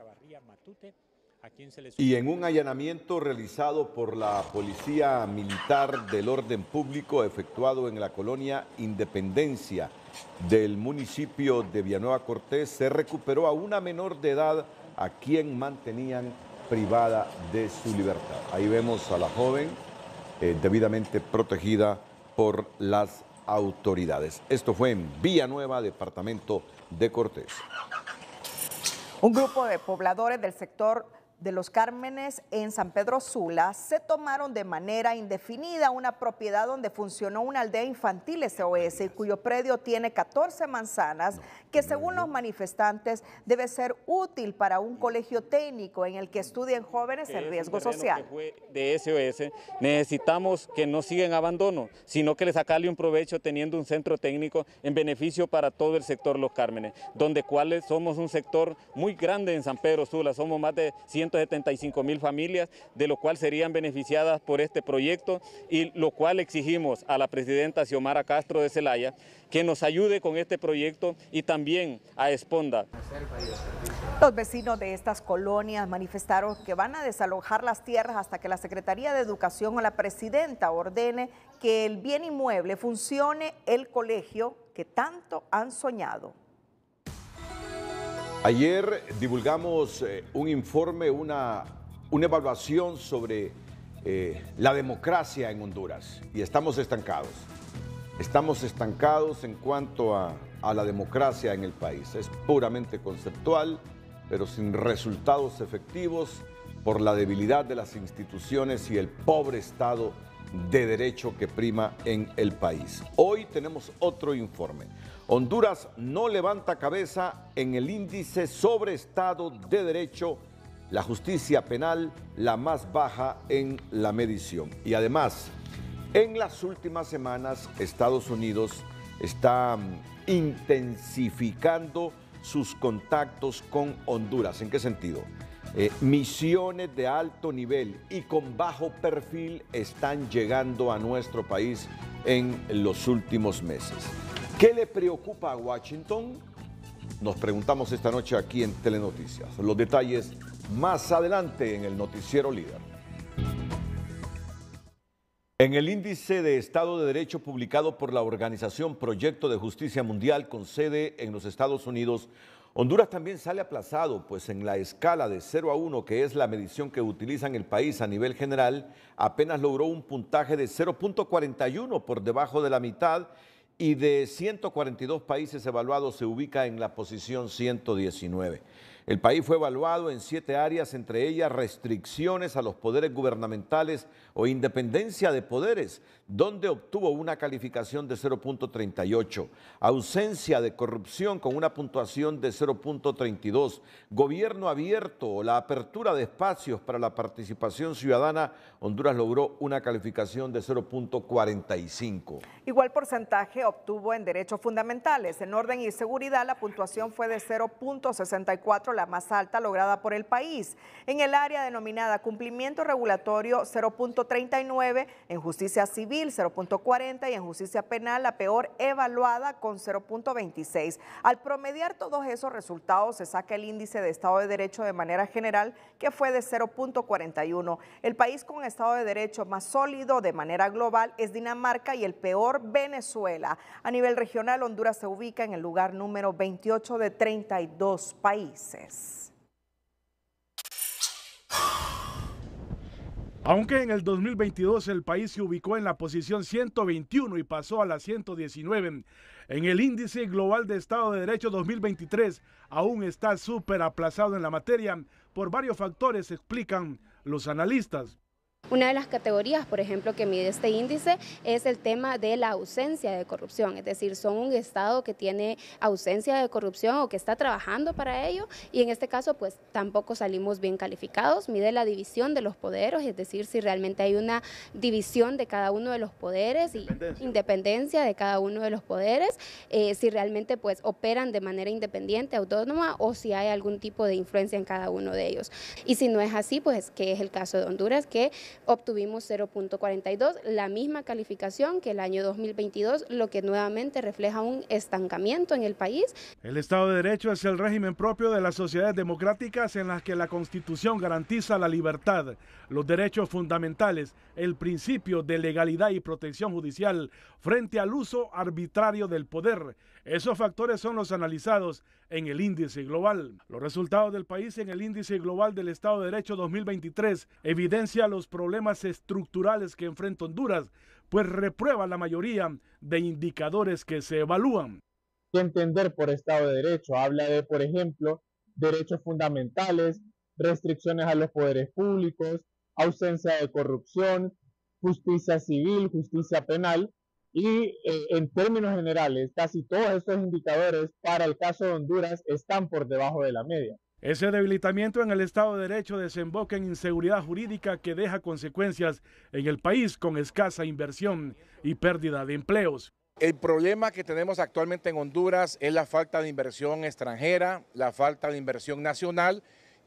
Y en un allanamiento realizado por la Policía Militar del Orden Público efectuado en la colonia Independencia del municipio de Villanueva Cortés, se recuperó a una menor de edad a quien mantenían privada de su libertad. Ahí vemos a la joven debidamente protegida por las autoridades. Esto fue en Villanueva, departamento de Cortés. Un grupo de pobladores del sector de Los Cármenes en San Pedro Sula se tomaron de manera indefinida una propiedad donde funcionó una aldea infantil SOS y cuyo predio tiene 14 manzanas que, según los manifestantes, debe ser útil para un colegio técnico en el que estudien jóvenes en riesgo social. De SOS necesitamos que no siga en abandono, sino que le sacarle un provecho teniendo un centro técnico en beneficio para todo el sector Los Cármenes, donde cuales somos un sector muy grande en San Pedro Sula, somos más de 175,000 familias, de lo cual serían beneficiadas por este proyecto, y lo cual exigimos a la presidenta Xiomara Castro de Zelaya que nos ayude con este proyecto y también a Esponda. Los vecinos de estas colonias manifestaron que van a desalojar las tierras hasta que la Secretaría de Educación o la presidenta ordene que el bien inmueble funcione el colegio que tanto han soñado. Ayer divulgamos un informe, una evaluación sobre la democracia en Honduras y estamos estancados. Estamos estancados en cuanto a la democracia en el país. Es puramente conceptual, pero sin resultados efectivos por la debilidad de las instituciones y el pobre Estado de Derecho que prima en el país. Hoy tenemos otro informe. Honduras no levanta cabeza en el índice sobre Estado de Derecho la justicia penal la más baja en la medición. Y además, en las últimas semanas, Estados Unidos está intensificando sus contactos con Honduras. ¿En qué sentido? Misiones de alto nivel y con bajo perfil están llegando a nuestro país en los últimos meses. ¿Qué le preocupa a Washington? Nos preguntamos esta noche aquí en Telenoticias. Los detalles más adelante en el Noticiero Líder. En el índice de Estado de Derecho publicado por la organización Proyecto de Justicia Mundial con sede en los Estados Unidos, Honduras también sale aplazado, pues en la escala de 0 a 1, que es la medición que utiliza en el país a nivel general, apenas logró un puntaje de 0.41 por debajo de la mitad, y de 142 países evaluados se ubica en la posición 119. El país fue evaluado en 7 áreas, entre ellas restricciones a los poderes gubernamentales o independencia de poderes, donde obtuvo una calificación de 0.38, ausencia de corrupción con una puntuación de 0.32, gobierno abierto o la apertura de espacios para la participación ciudadana, Honduras logró una calificación de 0.45. Igual porcentaje obtuvo en derechos fundamentales. En orden y seguridad, la puntuación fue de 0.64, la más alta lograda por el país. En el área denominada cumplimiento regulatorio, 0.39, en justicia civil, 0.40 y en justicia penal, la peor evaluada con 0.26. Al promediar todos esos resultados, se saca el índice de Estado de Derecho de manera general, que fue de 0.41. El país con Estado de Derecho más sólido de manera global es Dinamarca y el peor Venezuela. A nivel regional, Honduras se ubica en el lugar número 28 de 32 países. Aunque en el 2022 el país se ubicó en la posición 121 y pasó a la 119, en el índice global de Estado de Derecho 2023 aún está súper aplazado en la materia por varios factores, explican los analistas. Una de las categorías, por ejemplo, que mide este índice es el tema de la ausencia de corrupción, es decir, son un estado que tiene ausencia de corrupción o que está trabajando para ello, y en este caso pues tampoco salimos bien calificados. Mide la división de los poderes, es decir, si realmente hay una división de cada uno de los poderes y independencia de cada uno de los poderes, si realmente pues operan de manera independiente, autónoma, o si hay algún tipo de influencia en cada uno de ellos. Y si no es así, pues que es el caso de Honduras, que obtuvimos 0.42, la misma calificación que el año 2022, lo que nuevamente refleja un estancamiento en el país. El Estado de Derecho es el régimen propio de las sociedades democráticas en las que la Constitución garantiza la libertad, los derechos fundamentales, el principio de legalidad y protección judicial frente al uso arbitrario del poder. Esos factores son los analizados en el índice global. Los resultados del país en el índice global del Estado de Derecho 2023 evidencia los problemas estructurales que enfrenta Honduras, pues reprueba la mayoría de indicadores que se evalúan. ¿Qué entender por Estado de Derecho? Habla de, por ejemplo, derechos fundamentales, restricciones a los poderes públicos, ausencia de corrupción, justicia civil, justicia penal. Y en términos generales, casi todos estos indicadores para el caso de Honduras están por debajo de la media. Ese debilitamiento en el Estado de Derecho desemboca en inseguridad jurídica que deja consecuencias en el país con escasa inversión y pérdida de empleos. El problema que tenemos actualmente en Honduras es la falta de inversión extranjera, la falta de inversión nacional,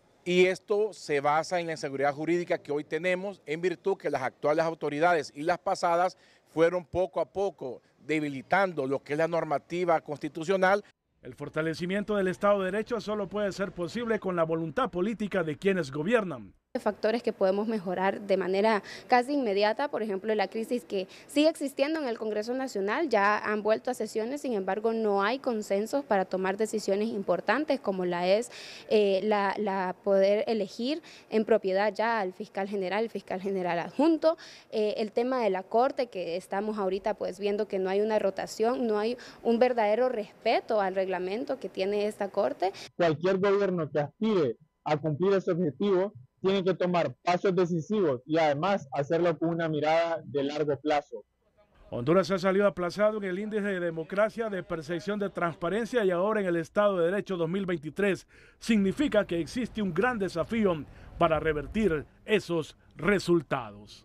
y esto se basa en la inseguridad jurídica que hoy tenemos en virtud que las actuales autoridades y las pasadas fueron poco a poco debilitando lo que es la normativa constitucional. El fortalecimiento del Estado de Derecho solo puede ser posible con la voluntad política de quienes gobiernan. Factores que podemos mejorar de manera casi inmediata, por ejemplo, la crisis que sigue existiendo en el Congreso Nacional, ya han vuelto a sesiones, sin embargo no hay consensos para tomar decisiones importantes como la es la poder elegir en propiedad ya al fiscal general adjunto, el tema de la Corte, que estamos ahorita pues viendo que no hay una rotación, no hay un verdadero respeto al reglamento que tiene esta Corte. Cualquier gobierno que aspire a cumplir ese objetivo tienen que tomar pasos decisivos y además hacerlo con una mirada de largo plazo. Honduras ha salido aplazado en el índice de democracia, de percepción de transparencia y ahora en el Estado de Derecho 2023. Significa que existe un gran desafío para revertir esos resultados.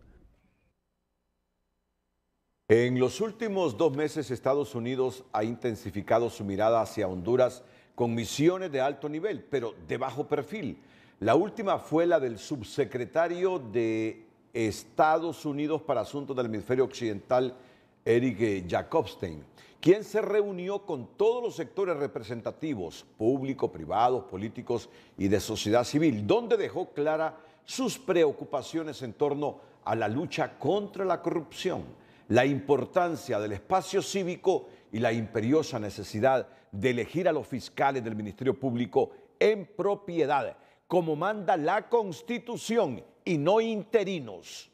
En los últimos 2 meses, Estados Unidos ha intensificado su mirada hacia Honduras con misiones de alto nivel, pero de bajo perfil. La última fue la del subsecretario de Estados Unidos para Asuntos del Hemisferio Occidental, Eric Jacobstein, quien se reunió con todos los sectores representativos, público, privados, políticos y de sociedad civil, donde dejó clara sus preocupaciones en torno a la lucha contra la corrupción, la importancia del espacio cívico y la imperiosa necesidad de elegir a los fiscales del Ministerio Público en propiedad, como manda la Constitución, y no interinos.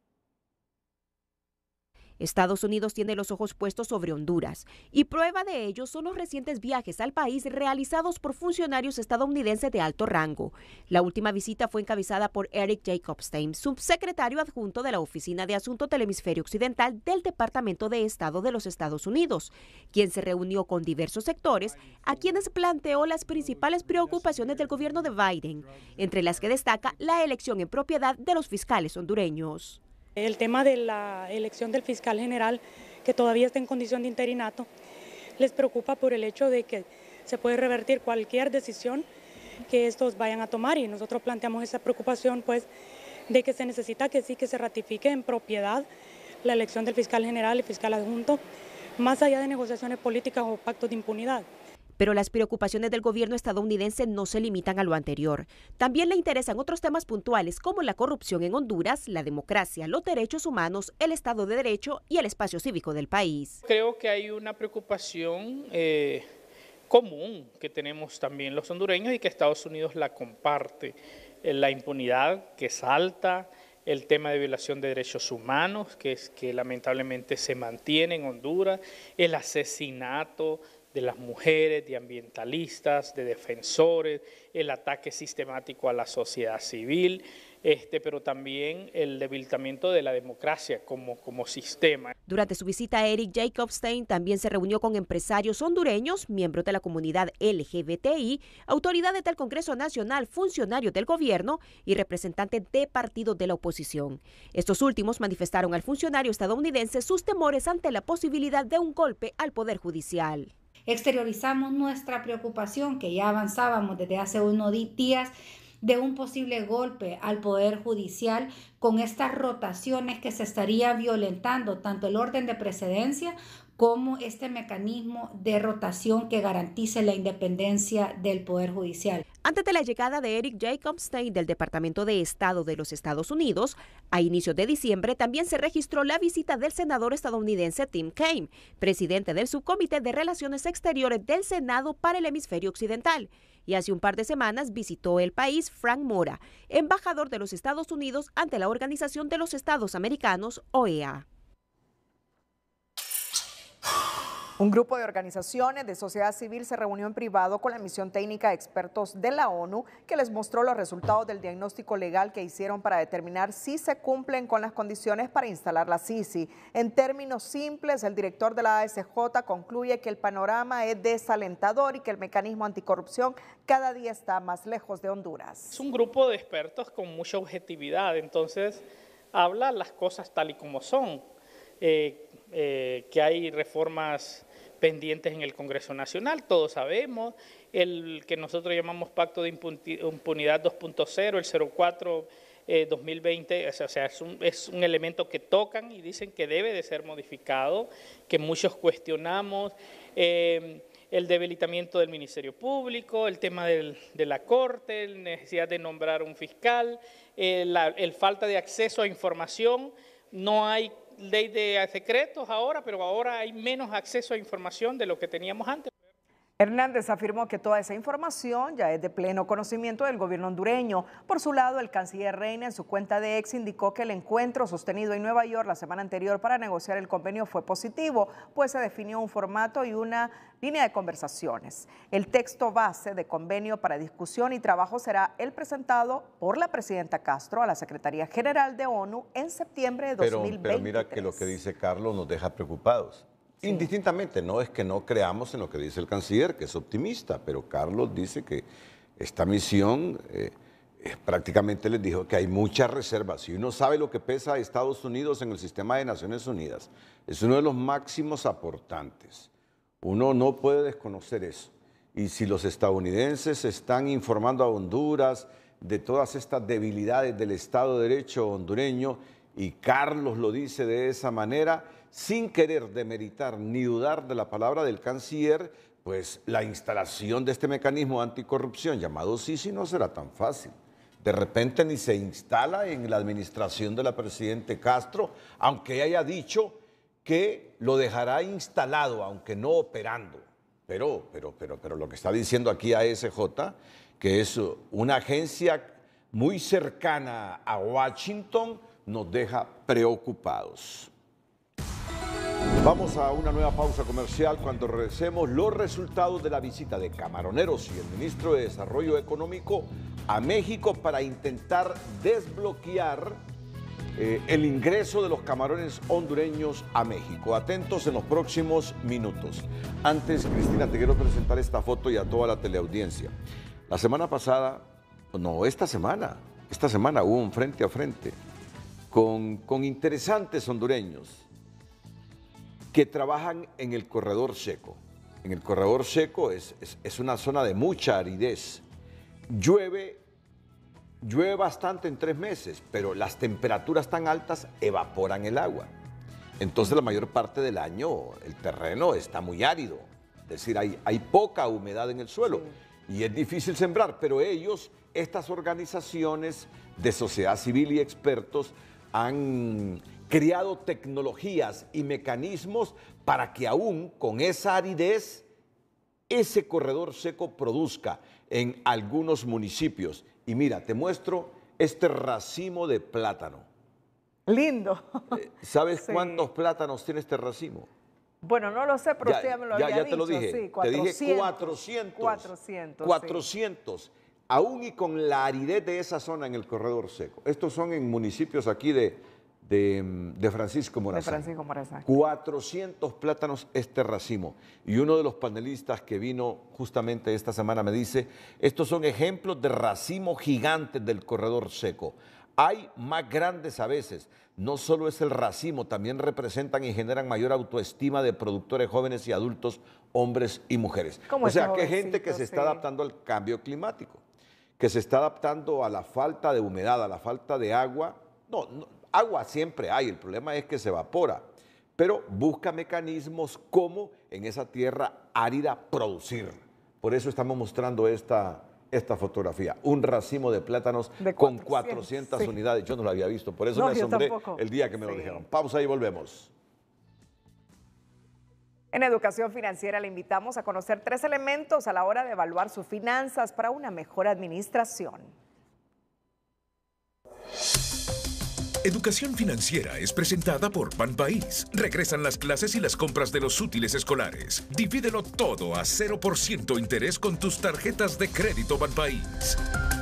Estados Unidos tiene los ojos puestos sobre Honduras y prueba de ello son los recientes viajes al país realizados por funcionarios estadounidenses de alto rango. La última visita fue encabezada por Eric Jacobstein, subsecretario adjunto de la Oficina de Asuntos del Hemisferio Occidental del Departamento de Estado de los Estados Unidos, quien se reunió con diversos sectores a quienes planteó las principales preocupaciones del gobierno de Biden, entre las que destaca la elección en propiedad de los fiscales hondureños. El tema de la elección del fiscal general, que todavía está en condición de interinato, les preocupa por el hecho de que se puede revertir cualquier decisión que estos vayan a tomar, y nosotros planteamos esa preocupación pues de que se necesita que sí que se ratifique en propiedad la elección del fiscal general y fiscal adjunto, más allá de negociaciones políticas o pactos de impunidad. Pero las preocupaciones del gobierno estadounidense no se limitan a lo anterior. También le interesan otros temas puntuales como la corrupción en Honduras, la democracia, los derechos humanos, el Estado de Derecho y el espacio cívico del país. Creo que hay una preocupación común que tenemos también los hondureños y que Estados Unidos la comparte. La impunidad que salta, el tema de violación de derechos humanos que lamentablemente se mantiene en Honduras, el asesinato de las mujeres, de ambientalistas, de defensores, el ataque sistemático a la sociedad civil, pero también el debilitamiento de la democracia como sistema. Durante su visita, Eric Jacobstein también se reunió con empresarios hondureños, miembros de la comunidad LGBTI, autoridades del Congreso Nacional, funcionarios del gobierno y representantes de partidos de la oposición. Estos últimos manifestaron al funcionario estadounidense sus temores ante la posibilidad de un golpe al Poder Judicial. Exteriorizamos nuestra preocupación, que ya avanzábamos desde hace unos días, de un posible golpe al Poder Judicial con estas rotaciones que se estaría violentando tanto el orden de precedencia como este mecanismo de rotación que garantice la independencia del Poder Judicial. Antes de la llegada de Eric Jacobstein del Departamento de Estado de los Estados Unidos, a inicios de diciembre también se registró la visita del senador estadounidense Tim Kaine, presidente del Subcomité de Relaciones Exteriores del Senado para el Hemisferio Occidental. Y hace un par de semanas visitó el país Frank Mora, embajador de los Estados Unidos ante la Organización de los Estados Americanos, OEA. Un grupo de organizaciones de sociedad civil se reunió en privado con la misión técnica de expertos de la ONU que les mostró los resultados del diagnóstico legal que hicieron para determinar si se cumplen con las condiciones para instalar la Sisi. En términos simples, el director de la ASJ concluye que el panorama es desalentador y que el mecanismo anticorrupción cada día está más lejos de Honduras. Es un grupo de expertos con mucha objetividad, entonces habla las cosas tal y como son. Que hay reformas pendientes en el Congreso Nacional, todos sabemos, el que nosotros llamamos Pacto de Impunidad 2.0, el 04-2020, o sea, es un elemento que tocan y dicen que debe de ser modificado, que muchos cuestionamos, el debilitamiento del Ministerio Público, el tema de la Corte, la necesidad de nombrar un fiscal, el falta de acceso a información. No hay ley de secretos ahora, pero ahora hay menos acceso a información de lo que teníamos antes. Hernández afirmó que toda esa información ya es de pleno conocimiento del gobierno hondureño. Por su lado, el canciller Reina en su cuenta de X indicó que el encuentro sostenido en Nueva York la semana anterior para negociar el convenio fue positivo, pues se definió un formato y una línea de conversaciones. El texto base de convenio para discusión y trabajo será el presentado por la presidenta Castro a la Secretaría General de ONU en septiembre de 2023. Pero mira que lo que dice Carlos nos deja preocupados. Sí. Indistintamente, no es que no creamos en lo que dice el canciller, que es optimista, pero Carlos dice que esta misión prácticamente les dijo que hay muchas reservas. Si uno sabe lo que pesa Estados Unidos en el sistema de Naciones Unidas, es uno de los máximos aportantes. Uno no puede desconocer eso. Y si los estadounidenses están informando a Honduras de todas estas debilidades del Estado de Derecho hondureño, y Carlos lo dice de esa manera, sin querer demeritar ni dudar de la palabra del canciller, pues la instalación de este mecanismo anticorrupción llamado Sisi no será tan fácil. De repente ni se instala en la administración de la presidenta Castro, aunque haya dicho que lo dejará instalado, aunque no operando. Pero lo que está diciendo aquí ASJ, que es una agencia muy cercana a Washington, nos deja preocupados. Vamos a una nueva pausa comercial. Cuando regresemos, los resultados de la visita de camaroneros y el ministro de Desarrollo Económico a México para intentar desbloquear el ingreso de los camarones hondureños a México. Atentos en los próximos minutos. Antes, Cristina, te quiero presentar esta foto y a toda la teleaudiencia. La semana pasada, no, esta semana hubo un frente a frente con interesantes hondureños que trabajan en el corredor seco. En el corredor seco es una zona de mucha aridez. Llueve bastante en 3 meses, pero las temperaturas tan altas evaporan el agua. Entonces la mayor parte del año el terreno está muy árido, es decir, hay poca humedad en el suelo y es difícil sembrar, pero estas organizaciones de sociedad civil y expertos han creado tecnologías y mecanismos para que aún con esa aridez, ese corredor seco produzca en algunos municipios. Y mira, te muestro este racimo de plátano. Lindo. ¿Sabes cuántos plátanos tiene este racimo? Bueno, no lo sé, pero usted ya me lo había dicho. Ya te lo dije. Sí, 400. Te dije 400. 400. Aún y con la aridez de esa zona en el corredor seco. Estos son en municipios aquí de Francisco Morazán. 400 plátanos este racimo. Y uno de los panelistas que vino justamente esta semana me dice, estos son ejemplos de racimos gigantes del corredor seco. Hay más grandes a veces. No solo es el racimo, también representan y generan mayor autoestima de productores jóvenes y adultos, hombres y mujeres. O sea, que hay gente que se está adaptando al cambio climático, que se está adaptando a la falta de humedad, a la falta de agua. Agua siempre hay, el problema es que se evapora, pero busca mecanismos como en esa tierra árida producir. Por eso estamos mostrando esta fotografía, un racimo de plátanos con 400 unidades. Yo no lo había visto, por eso me asombré el día que me lo dijeron. Pausa y volvemos. En Educación Financiera le invitamos a conocer 3 elementos a la hora de evaluar sus finanzas para una mejor administración. Educación Financiera es presentada por Banpaís. Regresan las clases y las compras de los útiles escolares. Divídelo todo a 0% interés con tus tarjetas de crédito Banpaís.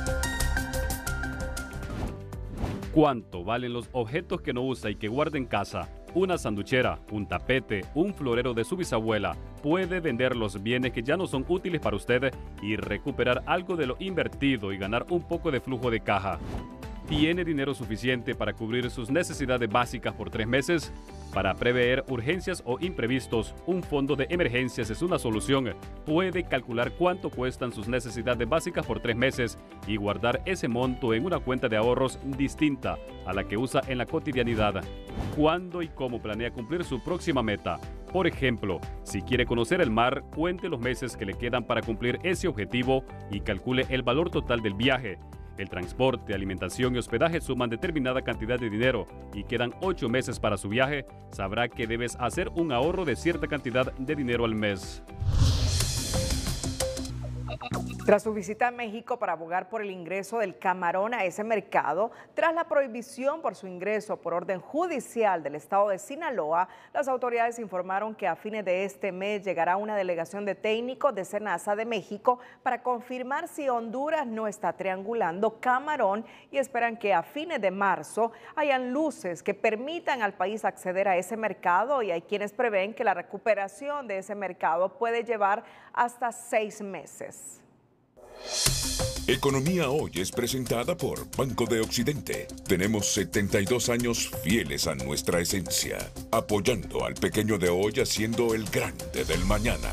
¿Cuánto valen los objetos que no usa y que guarda en casa? Una sanduchera, un tapete, un florero de su bisabuela. Puede vender los bienes que ya no son útiles para usted y recuperar algo de lo invertido y ganar un poco de flujo de caja. ¿Tiene dinero suficiente para cubrir sus necesidades básicas por 3 meses? Para prever urgencias o imprevistos, un fondo de emergencias es una solución. Puede calcular cuánto cuestan sus necesidades básicas por 3 meses y guardar ese monto en una cuenta de ahorros distinta a la que usa en la cotidianidad. ¿Cuándo y cómo planea cumplir su próxima meta? Por ejemplo, si quiere conocer el mar, cuente los meses que le quedan para cumplir ese objetivo y calcule el valor total del viaje. El transporte, alimentación y hospedaje suman determinada cantidad de dinero y quedan 8 meses para su viaje, sabrá que debes hacer un ahorro de cierta cantidad de dinero al mes. Tras su visita a México para abogar por el ingreso del camarón a ese mercado, tras la prohibición por su ingreso por orden judicial del estado de Sinaloa, las autoridades informaron que a fines de este mes llegará una delegación de técnicos de SENASA de México para confirmar si Honduras no está triangulando camarón y esperan que a fines de marzo hayan luces que permitan al país acceder a ese mercado, y hay quienes prevén que la recuperación de ese mercado puede llevar hasta 6 meses. Economía Hoy es presentada por Banco de Occidente. Tenemos 72 años fieles a nuestra esencia, apoyando al pequeño de hoy haciendo el grande del mañana.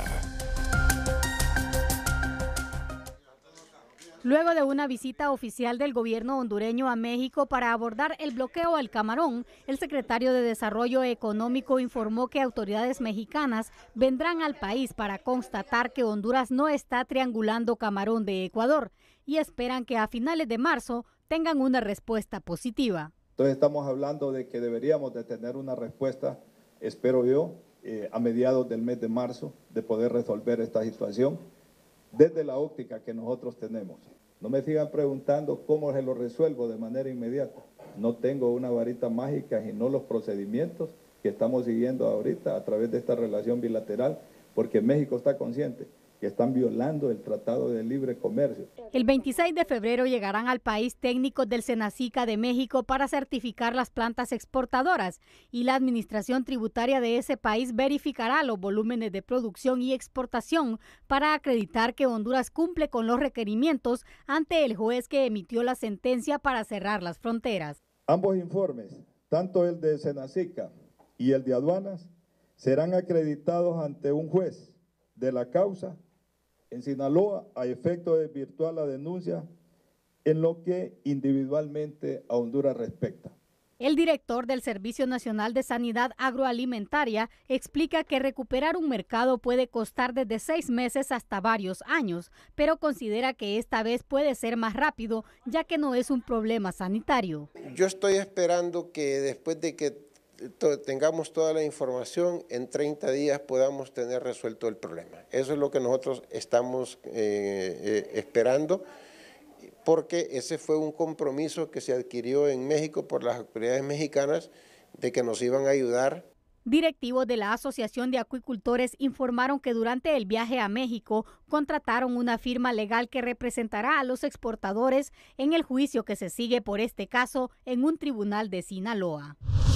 Luego de una visita oficial del gobierno hondureño a México para abordar el bloqueo al camarón, el secretario de Desarrollo Económico informó que autoridades mexicanas vendrán al país para constatar que Honduras no está triangulando camarón de Ecuador y esperan que a finales de marzo tengan una respuesta positiva. Entonces estamos hablando de que deberíamos de tener una respuesta, espero yo, a mediados del mes de marzo, de poder resolver esta situación desde la óptica que nosotros tenemos. No me sigan preguntando cómo se lo resuelvo de manera inmediata. No tengo una varita mágica, sino los procedimientos que estamos siguiendo ahorita a través de esta relación bilateral, porque México está consciente que están violando el Tratado de Libre Comercio. El 26 de febrero llegarán al país técnicos del Senacica de México para certificar las plantas exportadoras, y la administración tributaria de ese país verificará los volúmenes de producción y exportación para acreditar que Honduras cumple con los requerimientos ante el juez que emitió la sentencia para cerrar las fronteras. Ambos informes, tanto el de Senacica y el de aduanas, serán acreditados ante un juez de la causa en Sinaloa a efecto de desvirtuar la denuncia en lo que individualmente a Honduras respecta. El director del Servicio Nacional de Sanidad Agroalimentaria explica que recuperar un mercado puede costar desde 6 meses hasta varios años, pero considera que esta vez puede ser más rápido, ya que no es un problema sanitario. Yo estoy esperando que después de que tengamos toda la información, en 30 días podamos tener resuelto el problema. Eso es lo que nosotros estamos esperando, porque ese fue un compromiso que se adquirió en México por las autoridades mexicanas de que nos iban a ayudar. Directivos de la Asociación de Acuicultores informaron que durante el viaje a México contrataron una firma legal que representará a los exportadores en el juicio que se sigue por este caso en un tribunal de Sinaloa.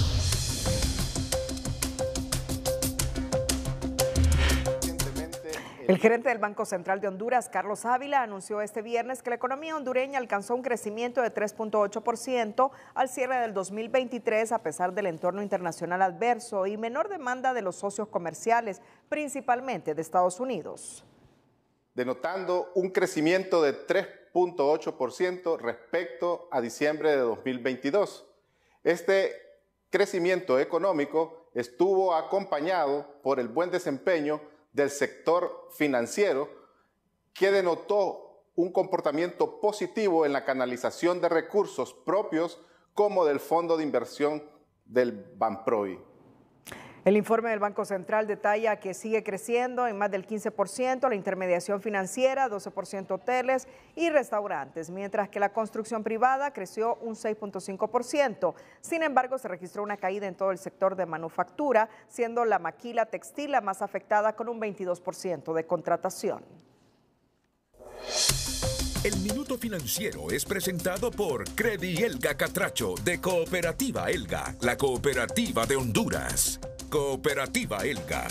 El gerente del Banco Central de Honduras, Carlos Ávila, anunció este viernes que la economía hondureña alcanzó un crecimiento de 3.8% al cierre del 2023 a pesar del entorno internacional adverso y menor demanda de los socios comerciales, principalmente de Estados Unidos. Denotando un crecimiento de 3.8% respecto a diciembre de 2022. Este crecimiento económico estuvo acompañado por el buen desempeño del sector financiero, que denotó un comportamiento positivo en la canalización de recursos propios como del Fondo de Inversión del Banprovi. El informe del Banco Central detalla que sigue creciendo en más del 15% la intermediación financiera, 12% hoteles y restaurantes, mientras que la construcción privada creció un 6.5%. Sin embargo, se registró una caída en todo el sector de manufactura, siendo la maquila textil la más afectada con un 22% de contratación. El Minuto Financiero es presentado por Credi Elga Catracho de Cooperativa Elga, la cooperativa de Honduras. Cooperativa Elga.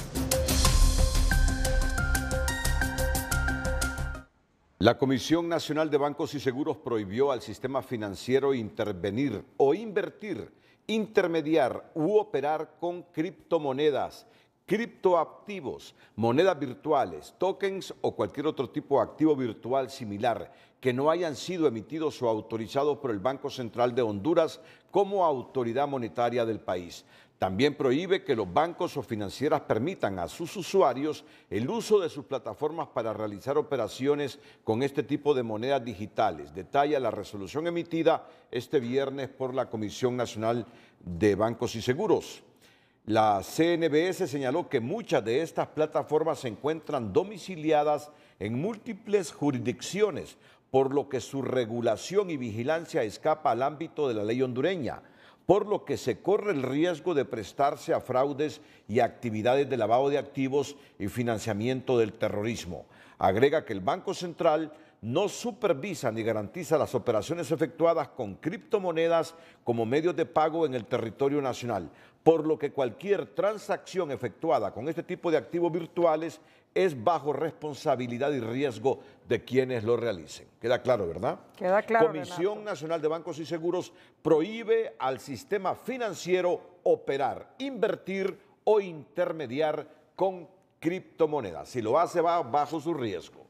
La Comisión Nacional de Bancos y Seguros prohibió al sistema financiero intervenir o invertir, intermediar u operar con criptomonedas, criptoactivos, monedas virtuales, tokens o cualquier otro tipo de activo virtual similar que no hayan sido emitidos o autorizados por el Banco Central de Honduras como autoridad monetaria del país. También prohíbe que los bancos o financieras permitan a sus usuarios el uso de sus plataformas para realizar operaciones con este tipo de monedas digitales. Detalla la resolución emitida este viernes por la Comisión Nacional de Bancos y Seguros. La CNBS señaló que muchas de estas plataformas se encuentran domiciliadas en múltiples jurisdicciones, por lo que su regulación y vigilancia escapa al ámbito de la ley hondureña, por lo que se corre el riesgo de prestarse a fraudes y actividades de lavado de activos y financiamiento del terrorismo. Agrega que el Banco Central no supervisa ni garantiza las operaciones efectuadas con criptomonedas como medios de pago en el territorio nacional, por lo que cualquier transacción efectuada con este tipo de activos virtuales es bajo responsabilidad y riesgo de quienes lo realicen. ¿Queda claro, verdad? Queda claro, Comisión Renato. Nacional de Bancos y Seguros prohíbe al sistema financiero operar, invertir o intermediar con criptomonedas. Si lo hace, va bajo su riesgo.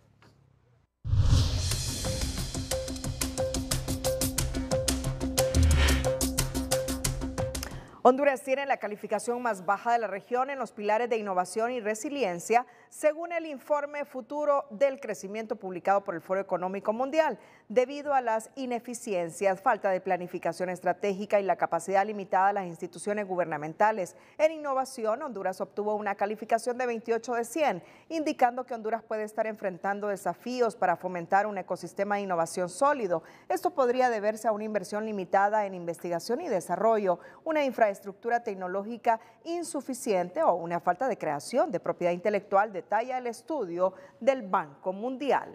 Honduras tiene la calificación más baja de la región en los pilares de innovación y resiliencia, según el informe Futuro del Crecimiento publicado por el Foro Económico Mundial, debido a las ineficiencias, falta de planificación estratégica y la capacidad limitada de las instituciones gubernamentales. En innovación, Honduras obtuvo una calificación de 28 de 100, indicando que Honduras puede estar enfrentando desafíos para fomentar un ecosistema de innovación sólido. Esto podría deberse a una inversión limitada en investigación y desarrollo, una infraestructura tecnológica insuficiente o una falta de creación de propiedad intelectual, detalla el estudio del Banco Mundial.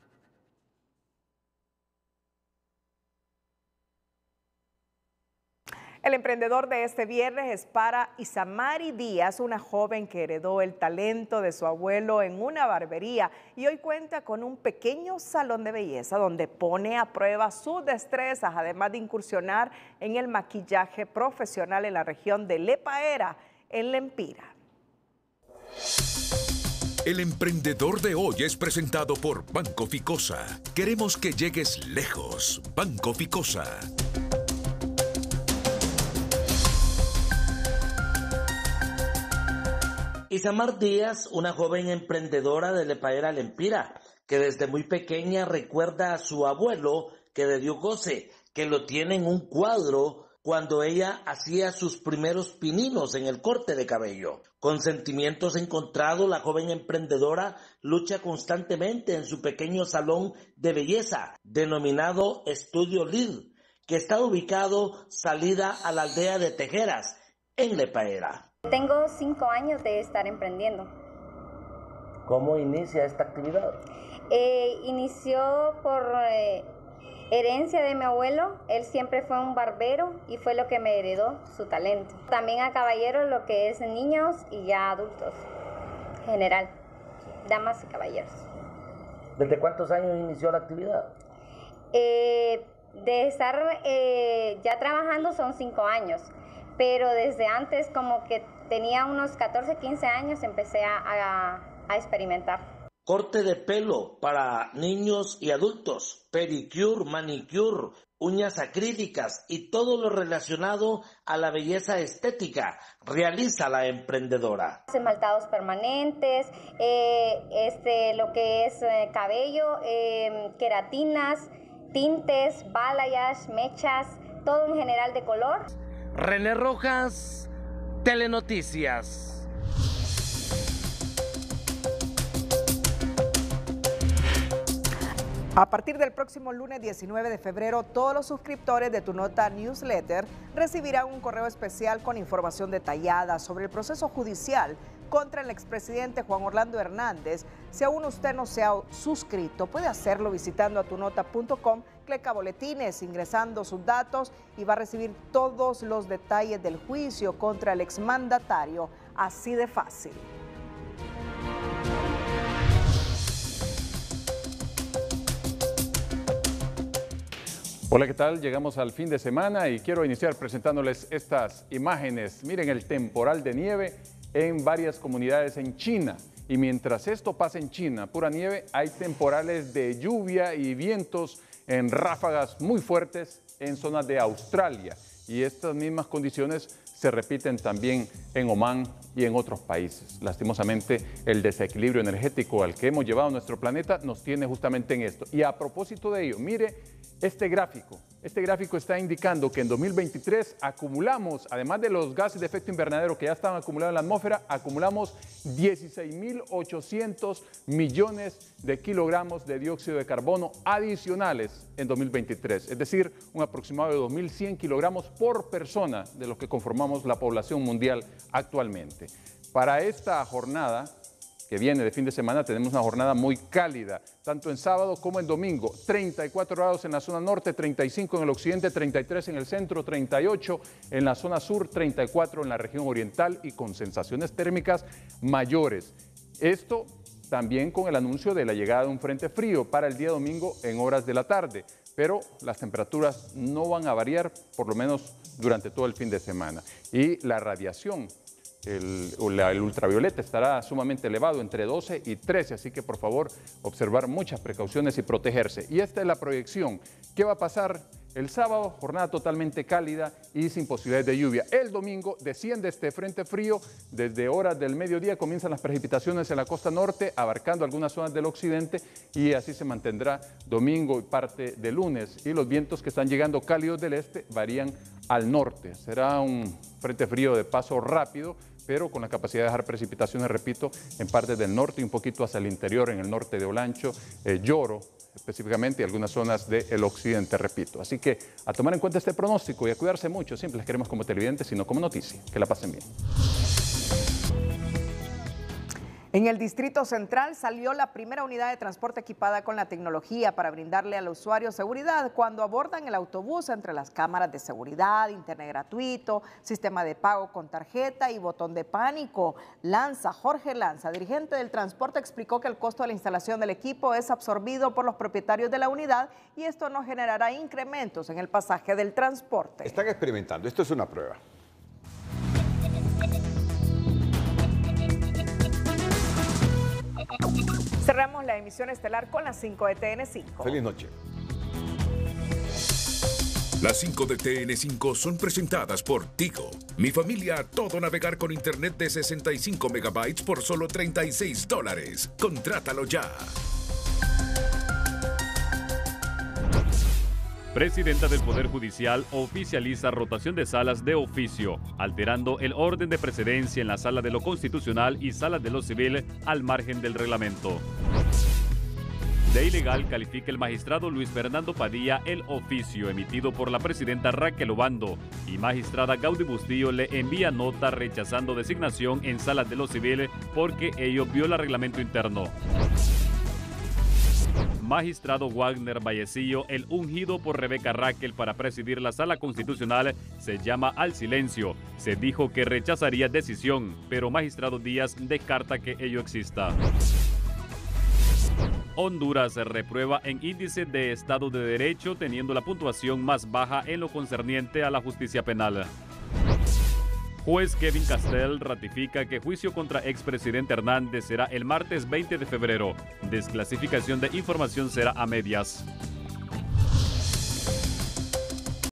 El emprendedor de este viernes es para Isamari Díaz, una joven que heredó el talento de su abuelo en una barbería y hoy cuenta con un pequeño salón de belleza donde pone a prueba sus destrezas, además de incursionar en el maquillaje profesional en la región de Lepaera, en Lempira. El emprendedor de hoy es presentado por Banco Ficosa. Queremos que llegues lejos. Banco Ficosa. Isamar Díaz, una joven emprendedora de Lepaera, Lempira, que desde muy pequeña recuerda a su abuelo que le dio goce, que lo tiene en un cuadro cuando ella hacía sus primeros pininos en el corte de cabello. Con sentimientos encontrados, la joven emprendedora lucha constantemente en su pequeño salón de belleza, denominado Estudio Lid, que está ubicado salida a la aldea de Tejeras, en Lepaera. Tengo 5 años de estar emprendiendo. ¿Cómo inicia esta actividad? Inició por herencia de mi abuelo. Él siempre fue un barbero y fue lo que me heredó su talento. También a caballeros, lo que es niños y ya adultos, general, damas y caballeros. ¿Desde cuántos años inició la actividad? De estar ya trabajando son 5 años. Pero desde antes, como que tenía unos 14, 15 años, empecé a experimentar. Corte de pelo para niños y adultos, pedicure, manicure, uñas acrílicas y todo lo relacionado a la belleza estética, realiza la emprendedora. Esmaltados permanentes, lo que es cabello, queratinas, tintes, balayage, mechas, todo en general de color. René Rojas, Telenoticias. A partir del próximo lunes 19 de febrero, todos los suscriptores de Tu Nota Newsletter recibirán un correo especial con información detallada sobre el proceso judicial contra el expresidente Juan Orlando Hernández. Si aún usted no se ha suscrito, puede hacerlo visitando a tunota.com, clica boletines, ingresando sus datos y va a recibir todos los detalles del juicio contra el exmandatario. Así de fácil. Hola, ¿qué tal? Llegamos al fin de semana y quiero iniciar presentándoles estas imágenes. Miren el temporal de nieve en varias comunidades en China. Y mientras esto pasa en China, pura nieve, hay temporales de lluvia y vientos en ráfagas muy fuertes en zonas de Australia. Y estas mismas condiciones se repiten también en Omán y en otros países. Lastimosamente, el desequilibrio energético al que hemos llevado nuestro planeta nos tiene justamente en esto. Y a propósito de ello, mire este gráfico Este gráfico está indicando que en 2023 acumulamos, además de los gases de efecto invernadero que ya estaban acumulados en la atmósfera, acumulamos 16.800 millones de kilogramos de dióxido de carbono adicionales en 2023. Es decir, un aproximado de 2.100 kilogramos por persona de lo que conformamos la población mundial actualmente. Para esta jornada que viene de fin de semana tenemos una jornada muy cálida, tanto en sábado como en domingo. 34 grados en la zona norte, 35 en el occidente, 33 en el centro, 38 en la zona sur, 34 en la región oriental y con sensaciones térmicas mayores. Esto también con el anuncio de la llegada de un frente frío para el día domingo en horas de la tarde, pero las temperaturas no van a variar por lo menos durante todo el fin de semana. Y la radiación, el ultravioleta estará sumamente elevado, entre 12 y 13, así que por favor observar muchas precauciones y protegerse. Y esta es la proyección. ¿Qué va a pasar el sábado? Jornada totalmente cálida y sin posibilidades de lluvia. El domingo desciende este frente frío, desde horas del mediodía comienzan las precipitaciones en la costa norte, abarcando algunas zonas del occidente, y así se mantendrá domingo y parte de lunes. Y los vientos que están llegando cálidos del este varían al norte. Será un frente frío de paso rápido, pero con la capacidad de dejar precipitaciones, repito, en partes del norte y un poquito hacia el interior, en el norte de Olancho, Lloro específicamente, y algunas zonas del occidente, repito. Así que a tomar en cuenta este pronóstico y a cuidarse mucho, siempre les queremos como televidentes, sino como noticia. Que la pasen bien. En el Distrito Central salió la primera unidad de transporte equipada con la tecnología para brindarle al usuario seguridad cuando abordan el autobús. Entre las cámaras de seguridad, internet gratuito, sistema de pago con tarjeta y botón de pánico. Jorge Lanza, dirigente del transporte, explicó que el costo de la instalación del equipo es absorbido por los propietarios de la unidad y esto no generará incrementos en el pasaje del transporte. Están experimentando, esto es una prueba. Cerramos la emisión estelar con las 5 de TN5. Feliz noche. Las 5 de TN5 son presentadas por Tigo. Mi familia, todo navegar con internet de 65 megabytes por solo $36. Contrátalo ya. Presidenta del Poder Judicial oficializa rotación de salas de oficio, alterando el orden de precedencia en la Sala de lo Constitucional y Sala de lo Civil al margen del reglamento. De ilegal califica el magistrado Luis Fernando Padilla el oficio emitido por la presidenta Raquel Obando, y magistrada Gaudy Bustillo le envía nota rechazando designación en Sala de lo Civil porque ello viola reglamento interno. Magistrado Wagner Vallecillo, el ungido por Rebeca Raquel para presidir la Sala Constitucional, se llama al silencio. Se dijo que rechazaría decisión, pero magistrado Díaz descarta que ello exista. Honduras se reprueba en índice de Estado de Derecho, teniendo la puntuación más baja en lo concerniente a la justicia penal. Juez Kevin Castell ratifica que juicio contra expresidente Hernández será el martes 20 de febrero. Desclasificación de información será a medias.